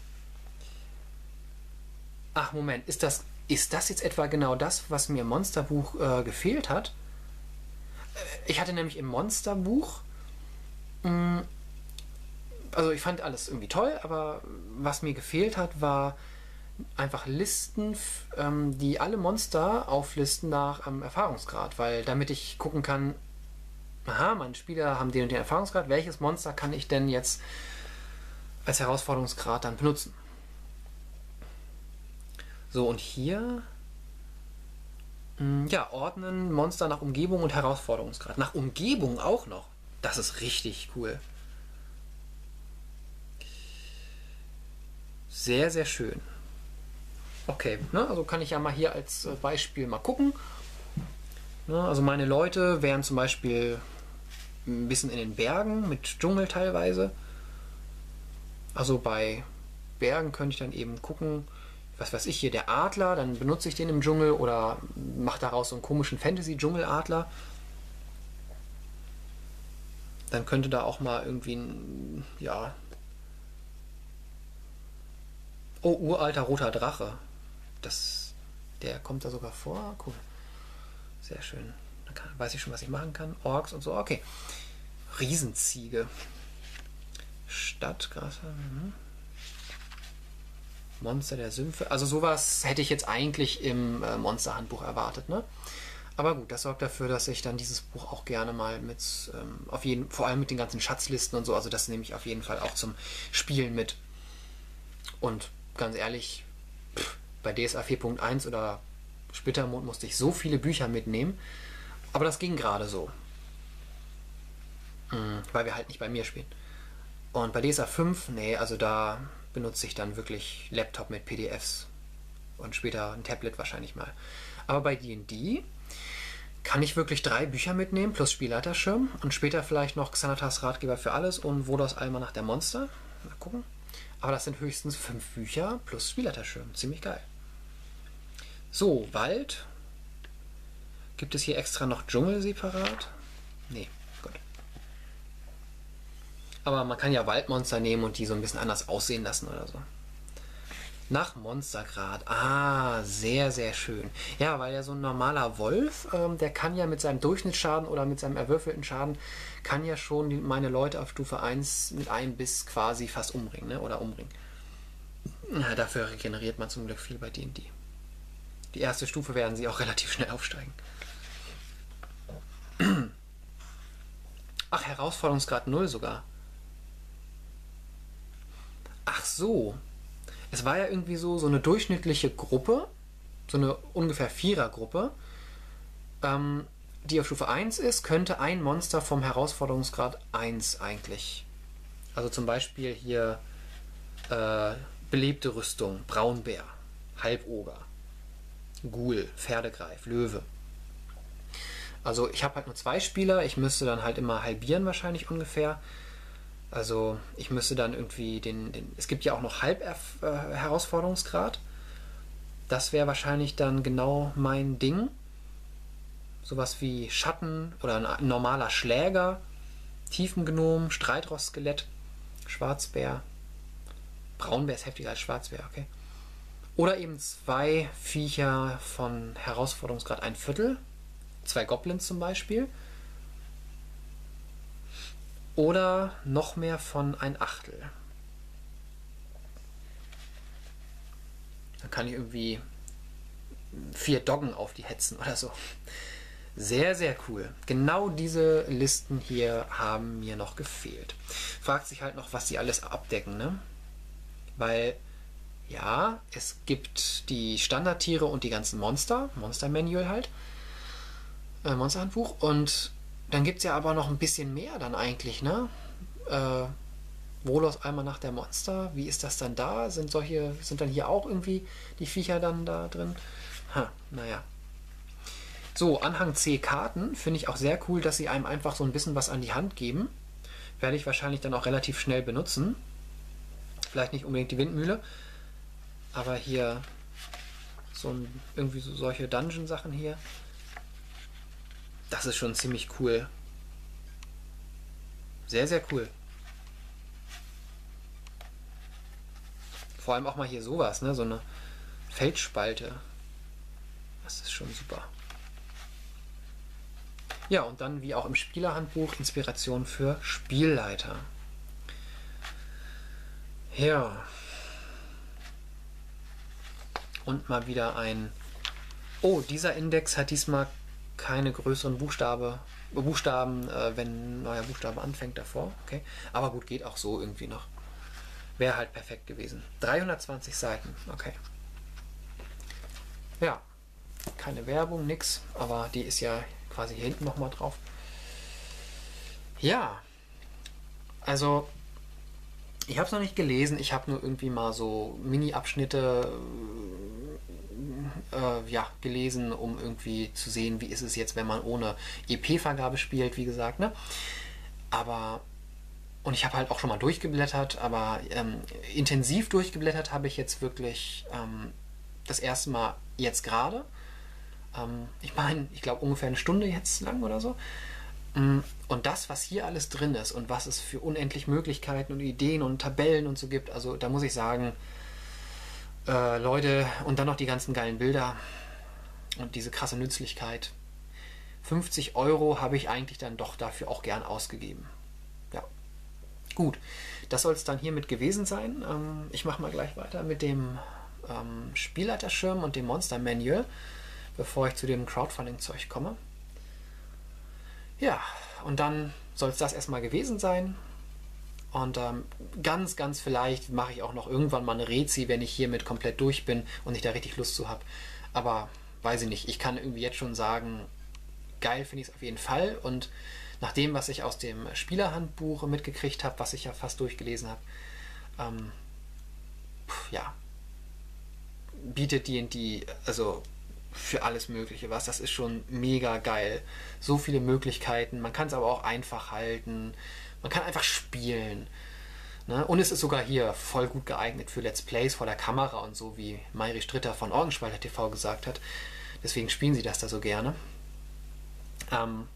Ach, Moment, ist das, ist das jetzt etwa genau das, was mir im Monsterbuch äh, gefehlt hat? Ich hatte nämlich im Monsterbuch... Mh, also ich fand alles irgendwie toll, aber was mir gefehlt hat, war einfach Listen, ähm, die alle Monster auflisten nach ähm, Erfahrungsgrad, weil damit ich gucken kann, aha, meine Spieler haben den und den Erfahrungsgrad, welches Monster kann ich denn jetzt als Herausforderungsgrad dann benutzen? So, und hier mh, ja, ordnen Monster nach Umgebung und Herausforderungsgrad. Nach Umgebung auch noch. Das ist richtig cool. Sehr, sehr schön. Okay, ne, also kann ich ja mal hier als Beispiel mal gucken. Ne, also meine Leute wären zum Beispiel ein bisschen in den Bergen mit Dschungel teilweise. Also bei Bergen könnte ich dann eben gucken, was weiß ich hier, der Adler, dann benutze ich den im Dschungel oder mache daraus so einen komischen Fantasy-Dschungeladler. Dann könnte da auch mal irgendwie ein, ja... Oh, uralter roter Drache. Das, der kommt da sogar vor. Cool. Sehr schön. Dann kann, weiß ich schon, was ich machen kann. Orks und so. Okay. Riesenziege. Stadtgras. Mhm. Monster der Sümpfe. Also sowas hätte ich jetzt eigentlich im äh, Monsterhandbuch erwartet, ne? Aber gut, das sorgt dafür, dass ich dann dieses Buch auch gerne mal mit, ähm, auf jeden, vor allem mit den ganzen Schatzlisten und so, also das nehme ich auf jeden Fall auch zum Spielen mit. Und ganz ehrlich, pff, bei D S A vier Punkt eins oder Splittermond musste ich so viele Bücher mitnehmen, aber das ging gerade so. Mhm, weil wir halt nicht bei mir spielen. Und bei D S A fünf, nee, also da benutze ich dann wirklich Laptop mit P D Fs und später ein Tablet wahrscheinlich mal. Aber bei D und D kann ich wirklich drei Bücher mitnehmen plus Spielleiterschirm und später vielleicht noch Xanatas Ratgeber für alles und Vodos Almanach der Monster. Mal gucken. Aber das sind höchstens fünf Bücher plus Spielleiterschirm. Ziemlich geil. So, Wald. Gibt es hier extra noch Dschungel separat? Nee, gut. Aber man kann ja Waldmonster nehmen und die so ein bisschen anders aussehen lassen oder so. Nach Monstergrad. Ah, sehr, sehr schön. Ja, weil ja so ein normaler Wolf, ähm, der kann ja mit seinem Durchschnittsschaden oder mit seinem erwürfelten Schaden, kann ja schon die, meine Leute auf Stufe eins mit einem Biss quasi fast umbringen, ne? Oder umbringen. Ja, dafür regeneriert man zum Glück viel bei D und D. Die erste Stufe werden sie auch relativ schnell aufsteigen. Ach, Herausforderungsgrad null sogar. Ach so. Es war ja irgendwie so, so eine durchschnittliche Gruppe, so eine ungefähr Vierergruppe, ähm, die auf Stufe eins ist, könnte ein Monster vom Herausforderungsgrad eins eigentlich. Also zum Beispiel hier äh, belebte Rüstung, Braunbär, Halboger, Ghoul, Pferdegreif, Löwe. Also ich habe halt nur zwei Spieler, ich müsste dann halt immer halbieren wahrscheinlich ungefähr. Also ich müsste dann irgendwie den, den es gibt ja auch noch Halb-Herausforderungsgrad. Das wäre wahrscheinlich dann genau mein Ding. Sowas wie Schatten oder ein normaler Schläger, Tiefengnom, Streitross-Skelett, Schwarzbär. Braunbär ist heftiger als Schwarzbär, okay. Oder eben zwei Viecher von Herausforderungsgrad ein Viertel. Zwei Goblins zum Beispiel. Oder noch mehr von ein Achtel. Dann kann ich irgendwie vier Doggen auf die hetzen oder so. Sehr, sehr cool. Genau diese Listen hier haben mir noch gefehlt. Fragt sich halt noch, was die alles abdecken, ne? Weil, ja, es gibt die Standardtiere und die ganzen Monster. Monster-Manual halt. Äh, Monsterhandbuch. Und dann gibt es ja aber noch ein bisschen mehr dann eigentlich, ne? Äh, Volos einmal nach der Monster. Wie ist das dann da? Sind solche, sind dann hier auch irgendwie die Viecher dann da drin? Ha, naja. So, Anhang C Karten finde ich auch sehr cool, dass sie einem einfach so ein bisschen was an die Hand geben. Werde ich wahrscheinlich dann auch relativ schnell benutzen. Vielleicht nicht unbedingt die Windmühle, aber hier so ein, irgendwie so solche Dungeon-Sachen hier. Das ist schon ziemlich cool. Sehr, sehr cool. Vor allem auch mal hier sowas, ne? So eine Feldspalte. Das ist schon super. Ja, und dann wie auch im Spielerhandbuch Inspiration für Spielleiter. Ja. Und mal wieder ein... Oh, dieser Index hat diesmal keine größeren Buchstabe, Buchstaben, äh, wenn ein neuer Buchstabe anfängt davor. Okay. Aber gut, geht auch so irgendwie noch. Wäre halt perfekt gewesen. dreihundertzwanzig Seiten. Okay. Ja. Keine Werbung, nix. Aber die ist ja quasi hier hinten nochmal drauf. Ja. Also... Ich habe es noch nicht gelesen, ich habe nur irgendwie mal so Mini-Abschnitte äh, ja, gelesen, um irgendwie zu sehen, wie ist es jetzt, wenn man ohne E P-Vergabe spielt, wie gesagt, ne? Aber, und ich habe halt auch schon mal durchgeblättert, aber ähm, intensiv durchgeblättert habe ich jetzt wirklich ähm, das erste Mal jetzt gerade. Ähm, ich meine, ich glaube ungefähr eine Stunde jetzt lang oder so. Und das, was hier alles drin ist und was es für unendlich Möglichkeiten und Ideen und Tabellen und so gibt, also da muss ich sagen, äh, Leute, und dann noch die ganzen geilen Bilder und diese krasse Nützlichkeit. fünfzig Euro habe ich eigentlich dann doch dafür auch gern ausgegeben. Ja, gut, das soll es dann hiermit gewesen sein. Ähm, ich mache mal gleich weiter mit dem ähm, Spielleiterschirm und dem Monster Manual, bevor ich zu dem Crowdfunding-Zeug komme. Ja, und dann soll es das erstmal gewesen sein. Und ähm, ganz, ganz vielleicht mache ich auch noch irgendwann mal eine Rezi, wenn ich hiermit komplett durch bin und ich da richtig Lust zu habe. Aber weiß ich nicht, ich kann irgendwie jetzt schon sagen, geil finde ich es auf jeden Fall. Und nach dem, was ich aus dem Spielerhandbuch mitgekriegt habe, was ich ja fast durchgelesen habe, ähm, pf, ja, bietet D und D, also für alles Mögliche was. Das ist schon mega geil. So viele Möglichkeiten. Man kann es aber auch einfach halten. Man kann einfach spielen. Ne? Und es ist sogar hier voll gut geeignet für Let's Plays vor der Kamera und so, wie Mayri Stritter von Orgenspalter T V gesagt hat. Deswegen spielen sie das da so gerne. Ähm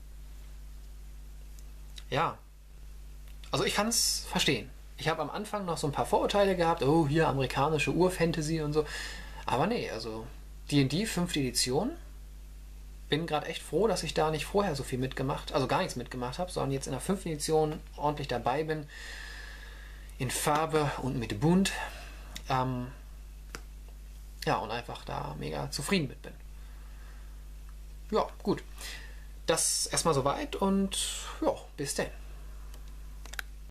ja. Also ich kann es verstehen. Ich habe am Anfang noch so ein paar Vorurteile gehabt. Oh, hier amerikanische Urfantasy und so. Aber nee, also D und D fünfte Edition. Bin gerade echt froh, dass ich da nicht vorher so viel mitgemacht, also gar nichts mitgemacht habe, sondern jetzt in der fünften Edition ordentlich dabei bin. In Farbe und mit Bunt. Ähm, ja, und einfach da mega zufrieden mit bin. Ja, gut. Das erstmal soweit und ja, bis dann.